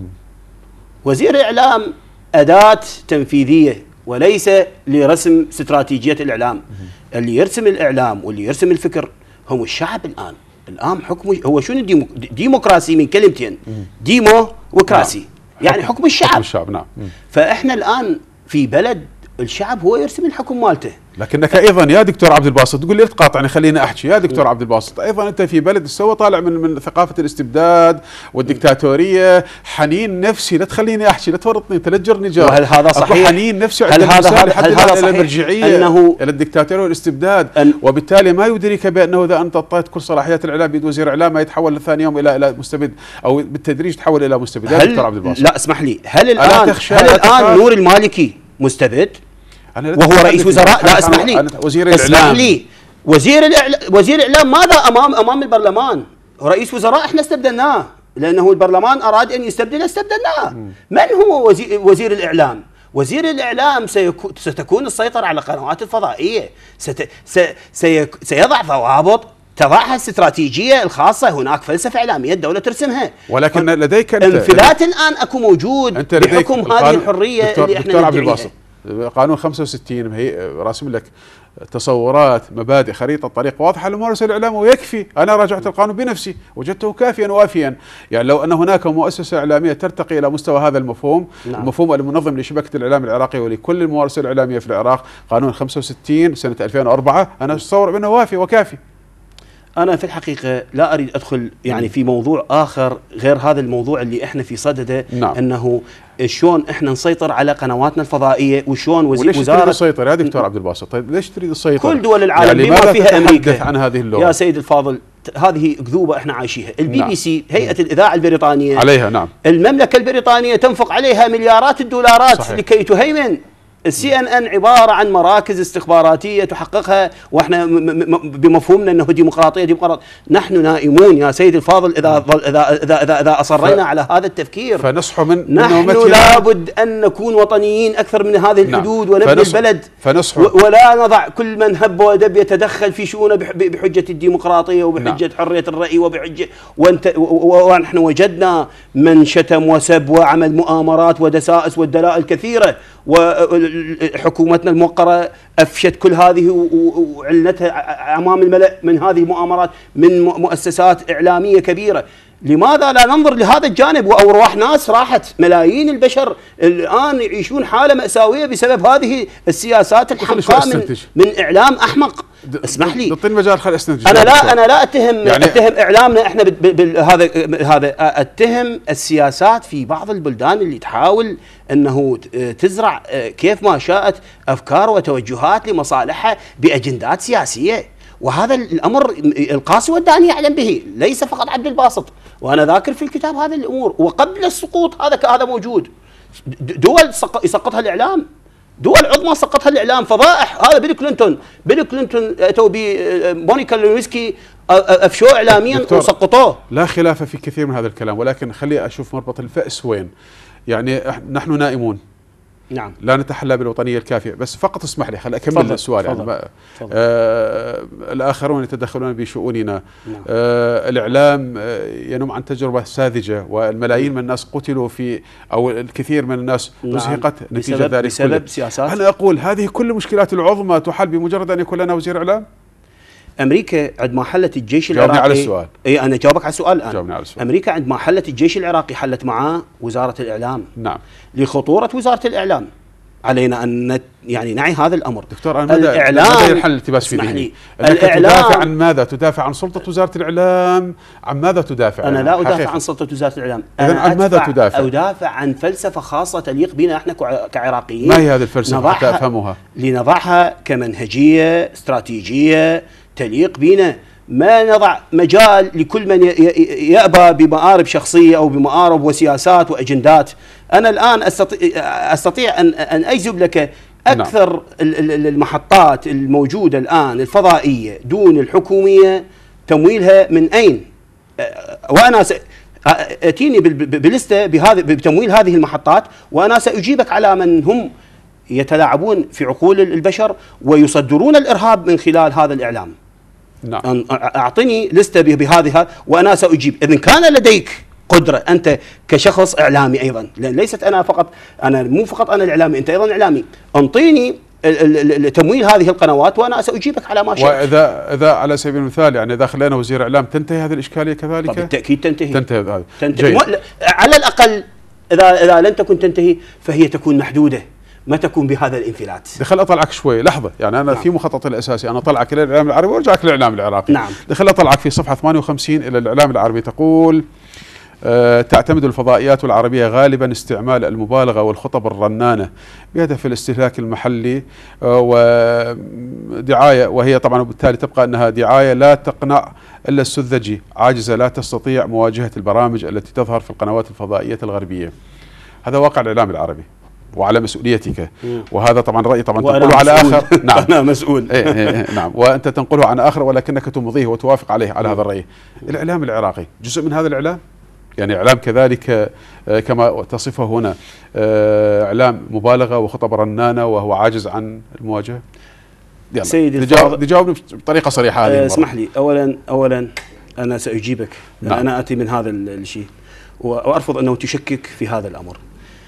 وزير الإعلام أداة تنفيذية وليس لرسم استراتيجية الإعلام. اللي يرسم الإعلام واللي يرسم الفكر هم الشعب. الآن الآن حكم هو شنو؟ ديمو ديمقراسي من كلمتين، ديمو وكراسي. نعم. يعني حكم, حكم الشعب. حكم الشعب. نعم. فإحنا الآن في بلد الشعب هو يرسم الحكم مالته. لكنك ايضا يا دكتور عبد الباسط تقول لي تقاطعني، خليني احكي يا دكتور عبد الباسط، ايضا انت في بلد استوى طالع من من ثقافه الاستبداد والدكتاتوريه، حنين نفسي، لا تخليني احكي، لا تورطني، تلجرني جار. وهل هذا صحيح؟ حنين نفسي هل هذا هل هذا الى المرجعيه، أنه الى الدكتاتوريه والاستبداد، وبالتالي ما يدرك بانه اذا انت اعطيت كل صلاحيات الاعلام بيد وزير اعلام ما يتحول ثاني يوم الى الى مستبد، او بالتدريج تحول الى مستبد. يا دكتور عبد الباسط لا اسمح لي، هل الان هل الان نور المالكي مستبد وهو رئيس وزراء؟ لا اسمح لي، وزير الاعلام، اسمح لي، وزير الاعلام وزير الاعلام ماذا امام امام البرلمان؟ رئيس وزراء احنا استبدلناه لانه البرلمان اراد ان يستبدل، استبدلناه. من هو وزير وزير الاعلام؟ وزير الاعلام سيكون ستكون السيطره على القنوات الفضائيه، ست سيك سيضع ضوابط تضعها الاستراتيجيه الخاصه، هناك فلسفه اعلاميه الدوله ترسمها. ولكن لديك انت انفلات الان اكو موجود بحكم هذه الحريه اللي احنا ندعيها. قانون خمسة وستين هي راسم لك تصورات، مبادئ، خريطة طريق واضحة لممارسة الإعلام، ويكفي. أنا راجعت القانون بنفسي وجدته كافيا وافيا. يعني لو أن هناك مؤسسة إعلامية ترتقي إلى مستوى هذا المفهوم، نعم. المفهوم المنظم لشبكة الإعلام العراقي ولكل الممارسة الإعلامية في العراق، قانون خمسة وستين سنة ألفين وأربعة، أنا أتصور أنه وافي وكافي. أنا في الحقيقة لا أريد أدخل يعني في موضوع آخر غير هذا الموضوع اللي إحنا في صدده. نعم. أنه شلون إحنا نسيطر على قنواتنا الفضائية، وشلون وزير وزارة. ليش تريد السيطرة يا دكتور عبد الباسط؟ طيب ليش تريد السيطرة؟ كل دول العالم يعني بما فيها أمريكا عن هذه اللغة. يا سيد الفاضل، هذه أكذوبة إحنا عايشيها. البي نعم. بي سي، هيئة الإذاعة البريطانية، عليها نعم. المملكة البريطانية تنفق عليها مليارات الدولارات صحيح. لكي تهيمن السي ان ان عباره عن مراكز استخباراتيه تحققها، واحنا بمفهومنا انه ديمقراطيه ديمقراطيه. نحن نائمون يا سيدي الفاضل اذا اذا اذا اذا, إذا اصرينا ف... على هذا التفكير. فنصحو من نحن لابد ان نكون وطنيين اكثر من هذه الحدود. نعم. ونبني فنصح... البلد فنصحو. ولا نضع كل من هب ودب يتدخل في شؤونه بحجه الديمقراطيه وبحجه نعم. حريه الراي وبحجه وانت ونحن وجدنا من شتم وسب وعمل مؤامرات ودسائس والدلائل كثيره، وحكومتنا الموقرة أفشت كل هذه وعلنتها أمام الملأ من هذه المؤامرات من مؤسسات إعلامية كبيرة. لماذا لا ننظر لهذا الجانب؟ وأرواح ناس راحت، ملايين البشر الآن يعيشون حالة مأساوية بسبب هذه السياسات الحمقاء من, من إعلام أحمق. اسمح لي تعطيني مجال خلي استنتج. انا لا انا لا اتهم يعني اتهم اعلامنا احنا بهذا هذا اتهم السياسات في بعض البلدان اللي تحاول انه تزرع كيف ما شاءت افكار وتوجهات لمصالحها باجندات سياسيه، وهذا الامر القاسي والداني يعلم به، ليس فقط عبد الباسط. وانا ذاكر في الكتاب هذه الامور، وقبل السقوط هذا هذا موجود. دول يسقطها الاعلام، دول عظمى سقطها الاعلام، فضائح. هذا بيل كلينتون بيل كلينتون اتوا بمونيكا لويسكي افشوه اعلاميا وسقطوه. لا خلاف في كثير من هذا الكلام، ولكن خلي اشوف مربط الفأس وين. يعني نحن نائمون، نعم، لا نتحلى بالوطنيه الكافيه. بس فقط اسمح لي خلي اكمل السؤال. يعني آه الاخرون يتدخلون بشؤوننا. نعم. آه الاعلام آه ينم عن تجربه ساذجه، والملايين من الناس قتلوا في او الكثير من الناس ازهقت. نعم. نتيجه بسبب ذلك بسبب سياسات. انا اقول هذه كل المشكلات العظمى تحل بمجرد ان يكون لنا وزير اعلام. امريكا عندما حلت الجيش العراقي، جاوبني على السؤال. اي انا جاوبك على السؤال الان. جاوبني على السؤال. امريكا عندما حلت الجيش العراقي حلت معاه وزاره الاعلام. نعم. لخطوره وزاره الاعلام علينا ان يعني نعي هذا الامر. دكتور انا ماذا الاعلام ينحل الالتباس في ذهني؟ الاعلام تدافع عن ماذا؟ تدافع عن سلطه وزاره الاعلام؟ عن ماذا تدافع؟ انا لا ادافع عن سلطه وزاره الاعلام، انا عن ماذا تدافع؟ ادافع عن فلسفه خاصه تليق بنا احنا كعراقيين. ما هي هذه الفلسفه حتى افهمها؟ لنضعها كمنهجيه استراتيجيه تليق بنا، ما نضع مجال لكل من يأبى بمآرب شخصية أو بمآرب وسياسات وأجندات. أنا الآن أستطيع, أستطيع أن, أن أجذب لك أكثر نعم. المحطات الموجودة الآن الفضائية دون الحكومية تمويلها من أين؟ وأنا س... أتيني بلستة بهذا بتمويل هذه المحطات، وأنا سأجيبك على من هم يتلاعبون في عقول البشر ويصدرون الإرهاب من خلال هذا الإعلام. نعم. أعطني لستة بهذه وأنا سأجيب. إذن كان لديك قدرة أنت كشخص إعلامي أيضا، لأن ليست أنا فقط، أنا مو فقط أنا الإعلامي، أنت أيضا إعلامي، أنطيني تمويل هذه القنوات وأنا سأجيبك على ما شئت. وإذا إذا على سبيل المثال يعني إذا خلينا وزير إعلام تنتهي هذه الإشكالية كذلك؟ بالتأكيد تنتهي. تنتهي هذه. تنتهي. على الأقل إذا إذا لن تكن تنتهي فهي تكون محدودة، ما تكون بهذا الانفلات. دخل اطلعك شوي لحظه، يعني انا نعم. في مخططي الاساسي انا اطلعك الى الاعلام العربي وارجعك للاعلام العراقي. نعم. دخل اطلعك في صفحه ثمانية وخمسين الى الاعلام العربي تقول أه تعتمد الفضائيات العربيه غالبا استعمال المبالغه والخطب الرنانه بهدف الاستهلاك المحلي أه ودعايه، وهي طبعا وبالتالي تبقى انها دعايه لا تقنع الا السذجي، عاجزه لا تستطيع مواجهه البرامج التي تظهر في القنوات الفضائيه الغربيه. هذا واقع الاعلام العربي وعلى مسؤوليتك. مم. وهذا طبعا رأي طبعا تنقله على آخر. نعم أنا مسؤول. إيه إيه نعم، وأنت تنقله عن آخر ولكنك تمضيه وتوافق عليه على هذا الرأي. الإعلام العراقي جزء من هذا الإعلام، يعني إعلام كذلك كما تصفه هنا إعلام مبالغة وخطب رنانة وهو عاجز عن المواجهة. سيدي تجاوبني بطريقة صريحة هذه. اسمح لي، أولا أولا أنا سأجيبك. نعم. أنا آتي من هذا الشيء وأرفض أنه تشكك في هذا الأمر.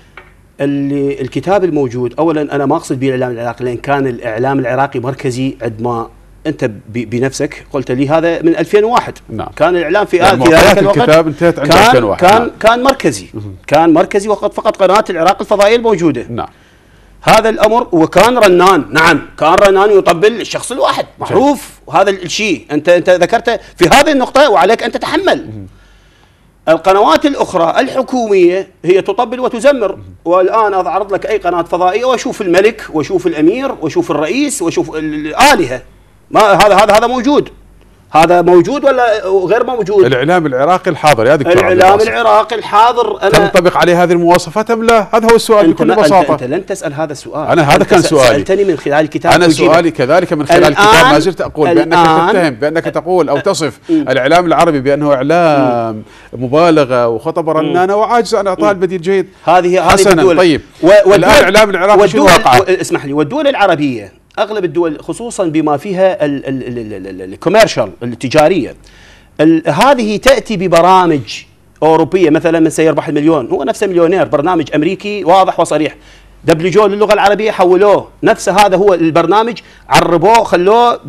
اللي الكتاب الموجود، اولا انا ما اقصد بالاعلام العراقي، لان كان الاعلام العراقي مركزي عندما انت بنفسك قلت لي هذا من ألفين وواحد. نعم. كان الاعلام في يعني في ذلك الوقت الكتاب انتهت عند كان ألفين وواحد. كان نعم. كان مركزي مه. كان مركزي وقت فقط قناه العراق الفضائيه الموجوده. نعم. هذا الامر وكان رنان، نعم كان رنان يطبل الشخص الواحد معروف. هذا الشيء انت انت ذكرته في هذه النقطه وعليك ان تتحمل. مه. القنوات الأخرى الحكومية هي تطبل وتزمر، والآن أعرض لك أي قناة فضائية وأشوف الملك وأشوف الأمير وأشوف الرئيس وأشوف الآلهة، ما هذا هذا هذا موجود. هذا موجود ولا غير موجود؟ الإعلام العراقي الحاضر يا دكتور، الإعلام العراقي الحاضر أنا تنطبق عليه هذه المواصفات أم لا؟ هذا هو السؤال بكل بساطة. أنت, أنت لن تسأل هذا السؤال، أنا هذا كان سؤالي، سألتني من خلال الكتاب. أنا سؤالي كذلك من خلال الكتاب، ما زلت أقول بأنك تتهم، بأنك تقول أو تصف الإعلام العربي بأنه إعلام مبالغة وخطب رنانة وعاجز عن إعطاء البديل جيد. هذه حسنا. طيب الآن الإعلام العراقي شنو واقعه؟ اسمح لي، والدول العربية أغلب الدول خصوصا بما فيها الكوميرشال التجارية، هذه تأتي ببرامج أوروبية، مثلا من سيربح المليون هو نفسه مليونير، برنامج أمريكي واضح وصريح، دبلجوه للغة العربية حولوه، نفس هذا هو البرنامج، عربوه خلوه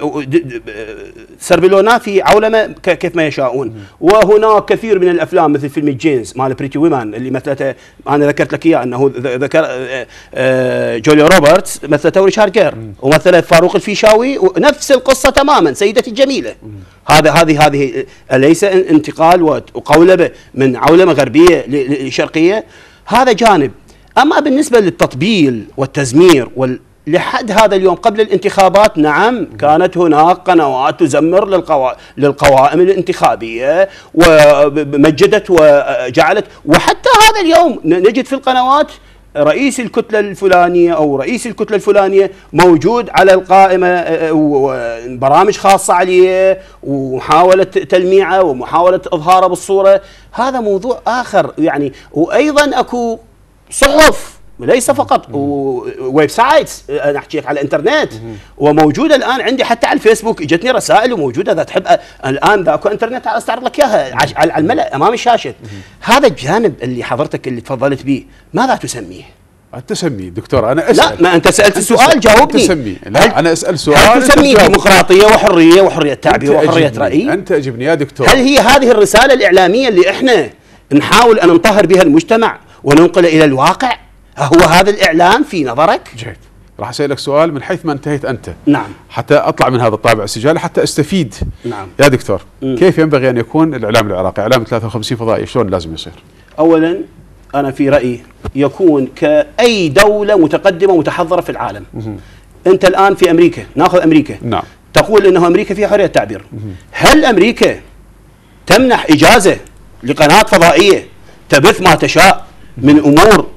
سربلوناه في عولمة كيف ما يشاءون. وهناك كثير من الأفلام مثل فيلم جينز مال بريتي ويمان اللي مثلته أنا ذكرت لك إياه، أنه ذكر جوليا روبرتس مثلته ريشارد جير، ومثله فاروق الفيشاوي، ونفس القصة تماما، سيدتي الجميلة. هذا هذه هذه أليس انتقال وقولبة من عولمة غربية لشرقية؟ هذا جانب. أما بالنسبة للتطبيل والتزمير وال... لحد هذا اليوم قبل الانتخابات، نعم كانت هناك قنوات تزمر للقوا... للقوائم الانتخابية ومجدت وجعلت، وحتى هذا اليوم نجد في القنوات رئيس الكتلة الفلانية أو رئيس الكتلة الفلانية موجود على القائمة، وبرامج خاصة عليه ومحاولة تلميعه ومحاولة إظهاره بالصورة. هذا موضوع آخر يعني. وأيضا أكو صحف ليس فقط، وويب سايتس، انا احكي لك على الانترنت، وموجوده الان عندي حتى على الفيسبوك، اجتني رسائل وموجوده اذا تحب الان ذاك انترنت استعرض لك اياها على الملأ امام الشاشه. هذا الجانب اللي حضرتك اللي تفضلت به ماذا تسميه؟ أنت تسميه دكتور، أنا أسأل. لا، ما أنت سألت السؤال جاوبني. تسميه. لا، أنا أسأل سؤال. هل تسميه ديمقراطية وحرية وحرية تعبير وحرية رأي؟ أنت أجبني يا دكتور. هل هي هذه الرسالة الإعلامية اللي إحنا نحاول أن نطهر بها المجتمع وننقله إلى الواقع؟ هو هذا الإعلام في نظرك؟ جيد. راح أسألك سؤال من حيث ما انتهيت أنت. نعم. حتى أطلع من هذا الطابع السجالي حتى أستفيد. نعم. يا دكتور، م. كيف ينبغي أن يكون الإعلام العراقي؟ إعلام ثلاثة وخمسين فضائي شلون لازم يصير؟ أولا أنا في رأيي يكون كأي دولة متقدمة متحضرة في العالم. مه. أنت الآن في أمريكا، ناخذ أمريكا. نعم. تقول أنه أمريكا فيها حرية تعبير. مه. هل أمريكا تمنح إجازة لقناة فضائية تبث ما تشاء من أمور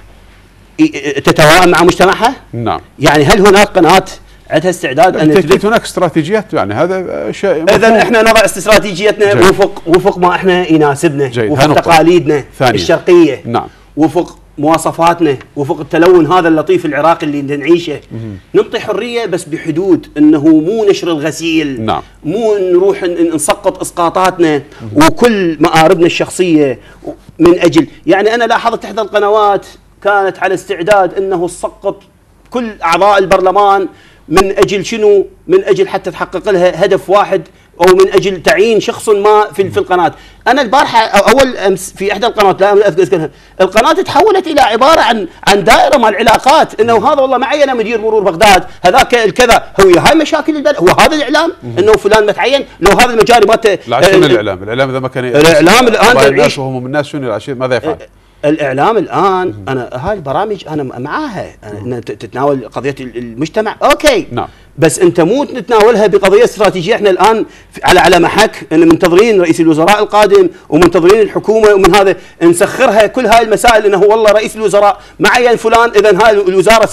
تتوائم مع مجتمعها؟ نعم. يعني هل هناك قناة عندها استعداد ان تثبت هناك استراتيجيات؟ يعني هذا شيء. اذا احنا نضع استراتيجيتنا وفق وفق ما احنا يناسبنا، جيد. وفق تقاليدنا ثانية. الشرقيه. نعم. وفق مواصفاتنا، وفق التلون هذا اللطيف العراقي اللي نعيشه. نعطي حريه بس بحدود، انه مو نشر الغسيل. نعم. مو نروح نسقط اسقاطاتنا وكل مآربنا الشخصيه من اجل، يعني انا لاحظت احدى القنوات كانت على استعداد انه تسقط كل اعضاء البرلمان من اجل شنو؟ من اجل حتى تحقق لها هدف واحد، او من اجل تعيين شخص ما في في القناه. انا البارحه اول امس في احدى القنوات لا اذكرها، القناه تحولت الى عباره عن عن دائره مال علاقات، انه هذا والله معي انا مدير مرور بغداد، هذاك الكذا، هو هاي مشاكل البلد، هو هذا الاعلام؟ انه فلان متعين، لو هذا المجاري مالته. لا شنو الاعلام؟ الاعلام اذا ما كان الاعلام الان الناس وهم الناس شنو ماذا يفعل؟ الإعلام الآن أنا هاي البرامج أنا معاها، أن تتناول قضية المجتمع، أوكي. نعم. بس أنت مو تتناولها بقضية استراتيجية. إحنا الآن على على محك أن منتظرين رئيس الوزراء القادم ومنتظرين الحكومة، ومن هذا نسخرها كل هاي المسائل، أنه والله رئيس الوزراء معين فلان، إذا هاي الوزارة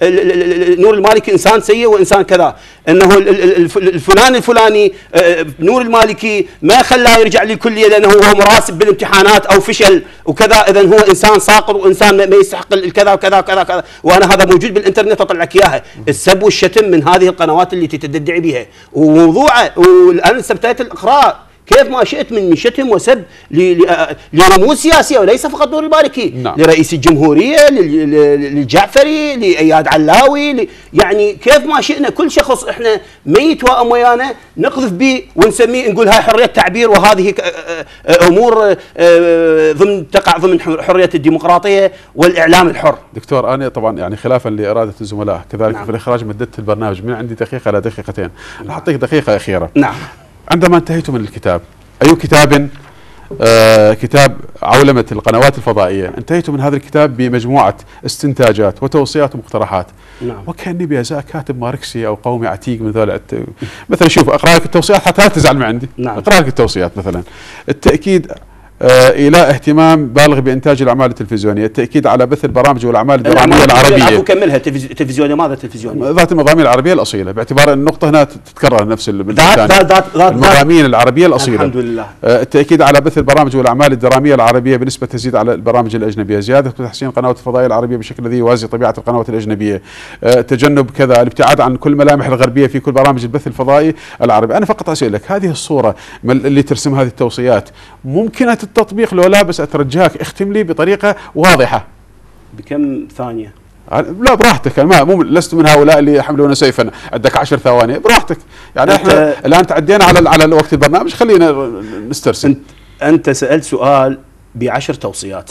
نور المالكي إنسان سيء وإنسان كذا، أنه الفلان الفلاني نور المالكي ما خلاه يرجع للكلية لأنه هو مراسب بالامتحانات أو فشل وكذا، إذا هو إنسان ساقط وإنسان ما يستحق الكذا وكذا وكذا كذا. وأنا هذا موجود بالإنترنت أطلع لك إياها، السب والشتم من هذه القنوات اللي تتدعي بها، وموضوعه. والآن استبدأت الإقراء كيف ما شئت من شتم وسب لرموز سياسيه، وليس فقط نور المالكي. نعم. لرئيس الجمهوريه، للجعفري، لاياد علاوي، يعني كيف ما شئنا كل شخص احنا ميت وام ويانا نقذف به ونسميه، نقول هاي حريه تعبير، وهذه امور ضمن تقع ضمن حريه الديمقراطيه والاعلام الحر. دكتور انا طبعا يعني خلافا لاراده الزملاء كذلك. نعم. في الاخراج مددت البرنامج من عندي دقيقه الى دقيقتين. راح اعطيك دقيقه اخيره. نعم. عندما انتهيت من الكتاب، أي كتاب آه كتاب عولمة القنوات الفضائية، انتهيت من هذا الكتاب بمجموعة استنتاجات وتوصيات ومقترحات. نعم. وكأني بأزاء كاتب ماركسي أو قومي عتيق من ذولا. مثلا شوف أقرأ لك التوصيات حتى لا تزعل من عندي. نعم. أقرأ لك التوصيات مثلا: التأكيد آه إلى اهتمام بالغ بإنتاج الأعمال التلفزيونية، التأكيد على بث البرامج والأعمال الدرامية العربية. كملها. تلفزيونية ماذا تلفزيونية؟ ذات المضامين العربية الأصيلة، باعتبار أن النقطة هنا تتكرر نفس المضامين العربية الأصيلة. الحمد لله. آه التأكيد على بث البرامج والأعمال الدرامية العربية بنسبة تزيد على البرامج الأجنبية، زيادة وتحسين القنوات الفضائية العربية بشكل الذي يوازي طبيعة القنوات الأجنبية، آه تجنب كذا الابتعاد عن كل ملامح الغربية في كل برامج البث الفضائي العربي. أنا فقط أسألك، هذه الصورة اللي ترسم هذه التوصيات ممكنة التطبيق لو لا؟ بس أترجاك اختم لي بطريقة واضحة. بكم ثانية؟ لا براحتك، ما مو لست من هؤلاء اللي يحملون سيفا. عندك عشر ثواني براحتك. يعني احنا الآن تعدينا على على وقت البرنامج، خلينا نسترسل. انت, انت سألت سؤال بعشر توصيات.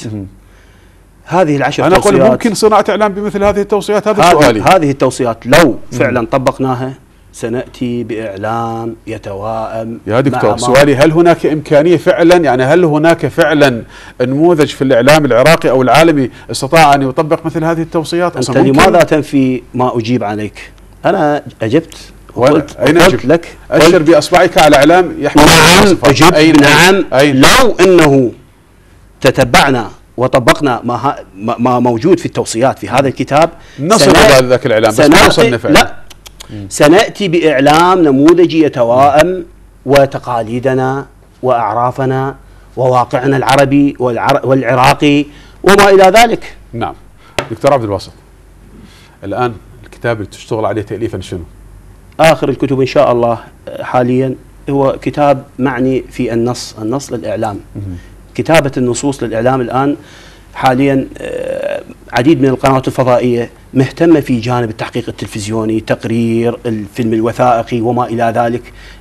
هذه العشر أنا توصيات أقول ممكن صناعة إعلام بمثل هذه التوصيات؟ هذا سؤالي. هذه التوصيات لو فعلا طبقناها سنأتي بإعلام يتواءم. يا دكتور سؤالي: هل هناك إمكانية فعلا، يعني هل هناك فعلا نموذج في الإعلام العراقي أو العالمي استطاع أن يطبق مثل هذه التوصيات؟ أنت لماذا تنفي ما أجيب عليك؟ أنا أجبت وقلت, وقلت لك أشر بأصبعك على إعلام يحمل. نعم أجبت. أين نعم أين؟ لو أنه تتبعنا وطبقنا ما, ما موجود في التوصيات في هذا الكتاب نصل إلى ذاك الإعلام، بس ما وصلنا فعلا. لا، سنأتي بإعلام نموذجي يتواءم وتقاليدنا وأعرافنا وواقعنا العربي والعراقي وما إلى ذلك. نعم. دكتور عبد الباسط، الآن الكتاب اللي تشتغل عليه تأليفا شنو؟ آخر الكتب إن شاء الله حاليا هو كتاب معني في النص، النص للإعلام. كتابة النصوص للإعلام الآن حاليا عديد من القنوات الفضائية مهتمة في جانب التحقيق التلفزيوني، تقرير الفيلم الوثائقي وما إلى ذلك.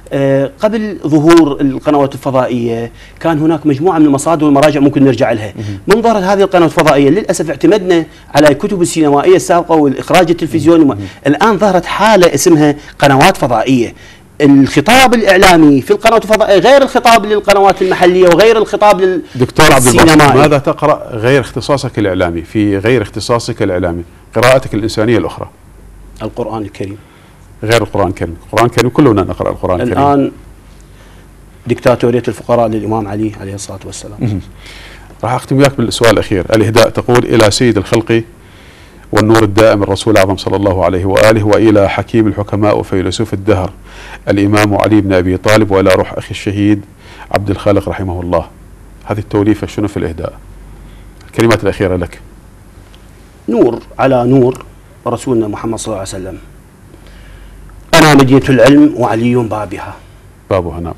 قبل ظهور القنوات الفضائية كان هناك مجموعة من المصادر والمراجع ممكن نرجع لها. من ظهرت هذه القنوات الفضائية للأسف اعتمدنا على الكتب السينمائية السابقة والإخراج التلفزيوني. الآن ظهرت حالة اسمها قنوات فضائية. الخطاب الإعلامي في القنوات الفضائية غير الخطاب للقنوات المحلية وغير الخطاب للسينمائي. دكتور عبد الباسط، ماذا تقرأ غير اختصاصك الإعلامي في غير اختصاصك الإعلامي؟ قراءتك الإنسانية الأخرى. القرآن الكريم. غير القرآن الكريم. القرآن الكريم كلنا نقرأ القرآن الكريم. الآن ديكتاتورية الفقراء للإمام علي عليه الصلاة والسلام. راح أختم وياك بالسؤال الأخير. الإهداء تقول: إلى سيد الخلق والنور الدائم الرسول الأعظم صلى الله عليه وآله، وإلى حكيم الحكماء وفيلسوف الدهر الإمام علي بن أبي طالب، وإلى روح أخي الشهيد عبد الخالق رحمه الله. هذه التوليفة شنو في الإهداء؟ الكلمات الأخيرة لك. نور على نور رسولنا محمد صلى الله عليه وسلم. أنا مدينة العلم وعلي بابها. بابها. نعم.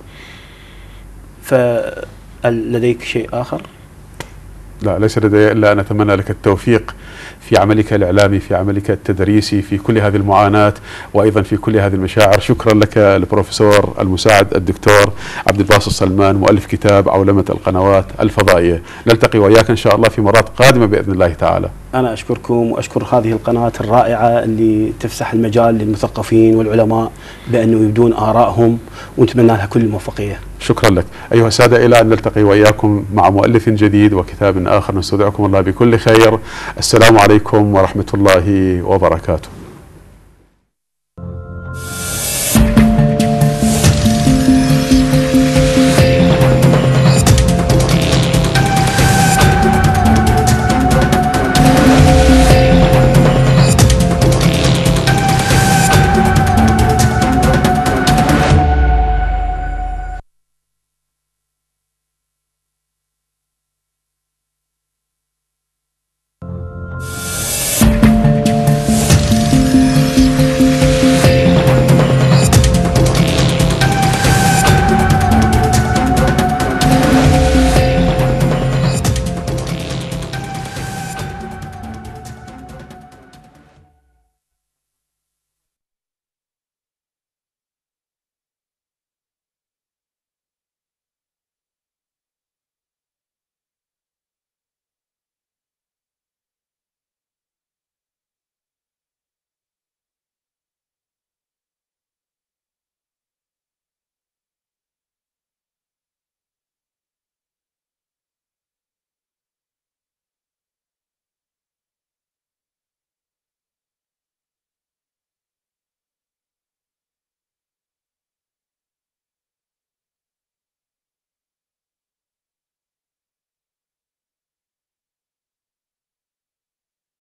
فلديك شيء آخر؟ لا، ليس لدي إلا أن أتمنى لك التوفيق في عملك الإعلامي، في عملك التدريسي، في كل هذه المعاناة وأيضا في كل هذه المشاعر. شكرا لك البروفيسور المساعد الدكتور عبد الباسط سلمان، مؤلف كتاب عولمة القنوات الفضائية. نلتقي وإياك إن شاء الله في مرات قادمة بإذن الله تعالى. أنا أشكركم وأشكر هذه القناة الرائعة اللي تفسح المجال للمثقفين والعلماء بأنه يبدون آرائهم، ونتمنى لها كل الموفقية. شكرا لك. أيها السادة، إلى أن نلتقي وإياكم مع مؤلف جديد وكتاب آخر، نستودعكم الله بكل خير. السلام عليكم ورحمة الله وبركاته.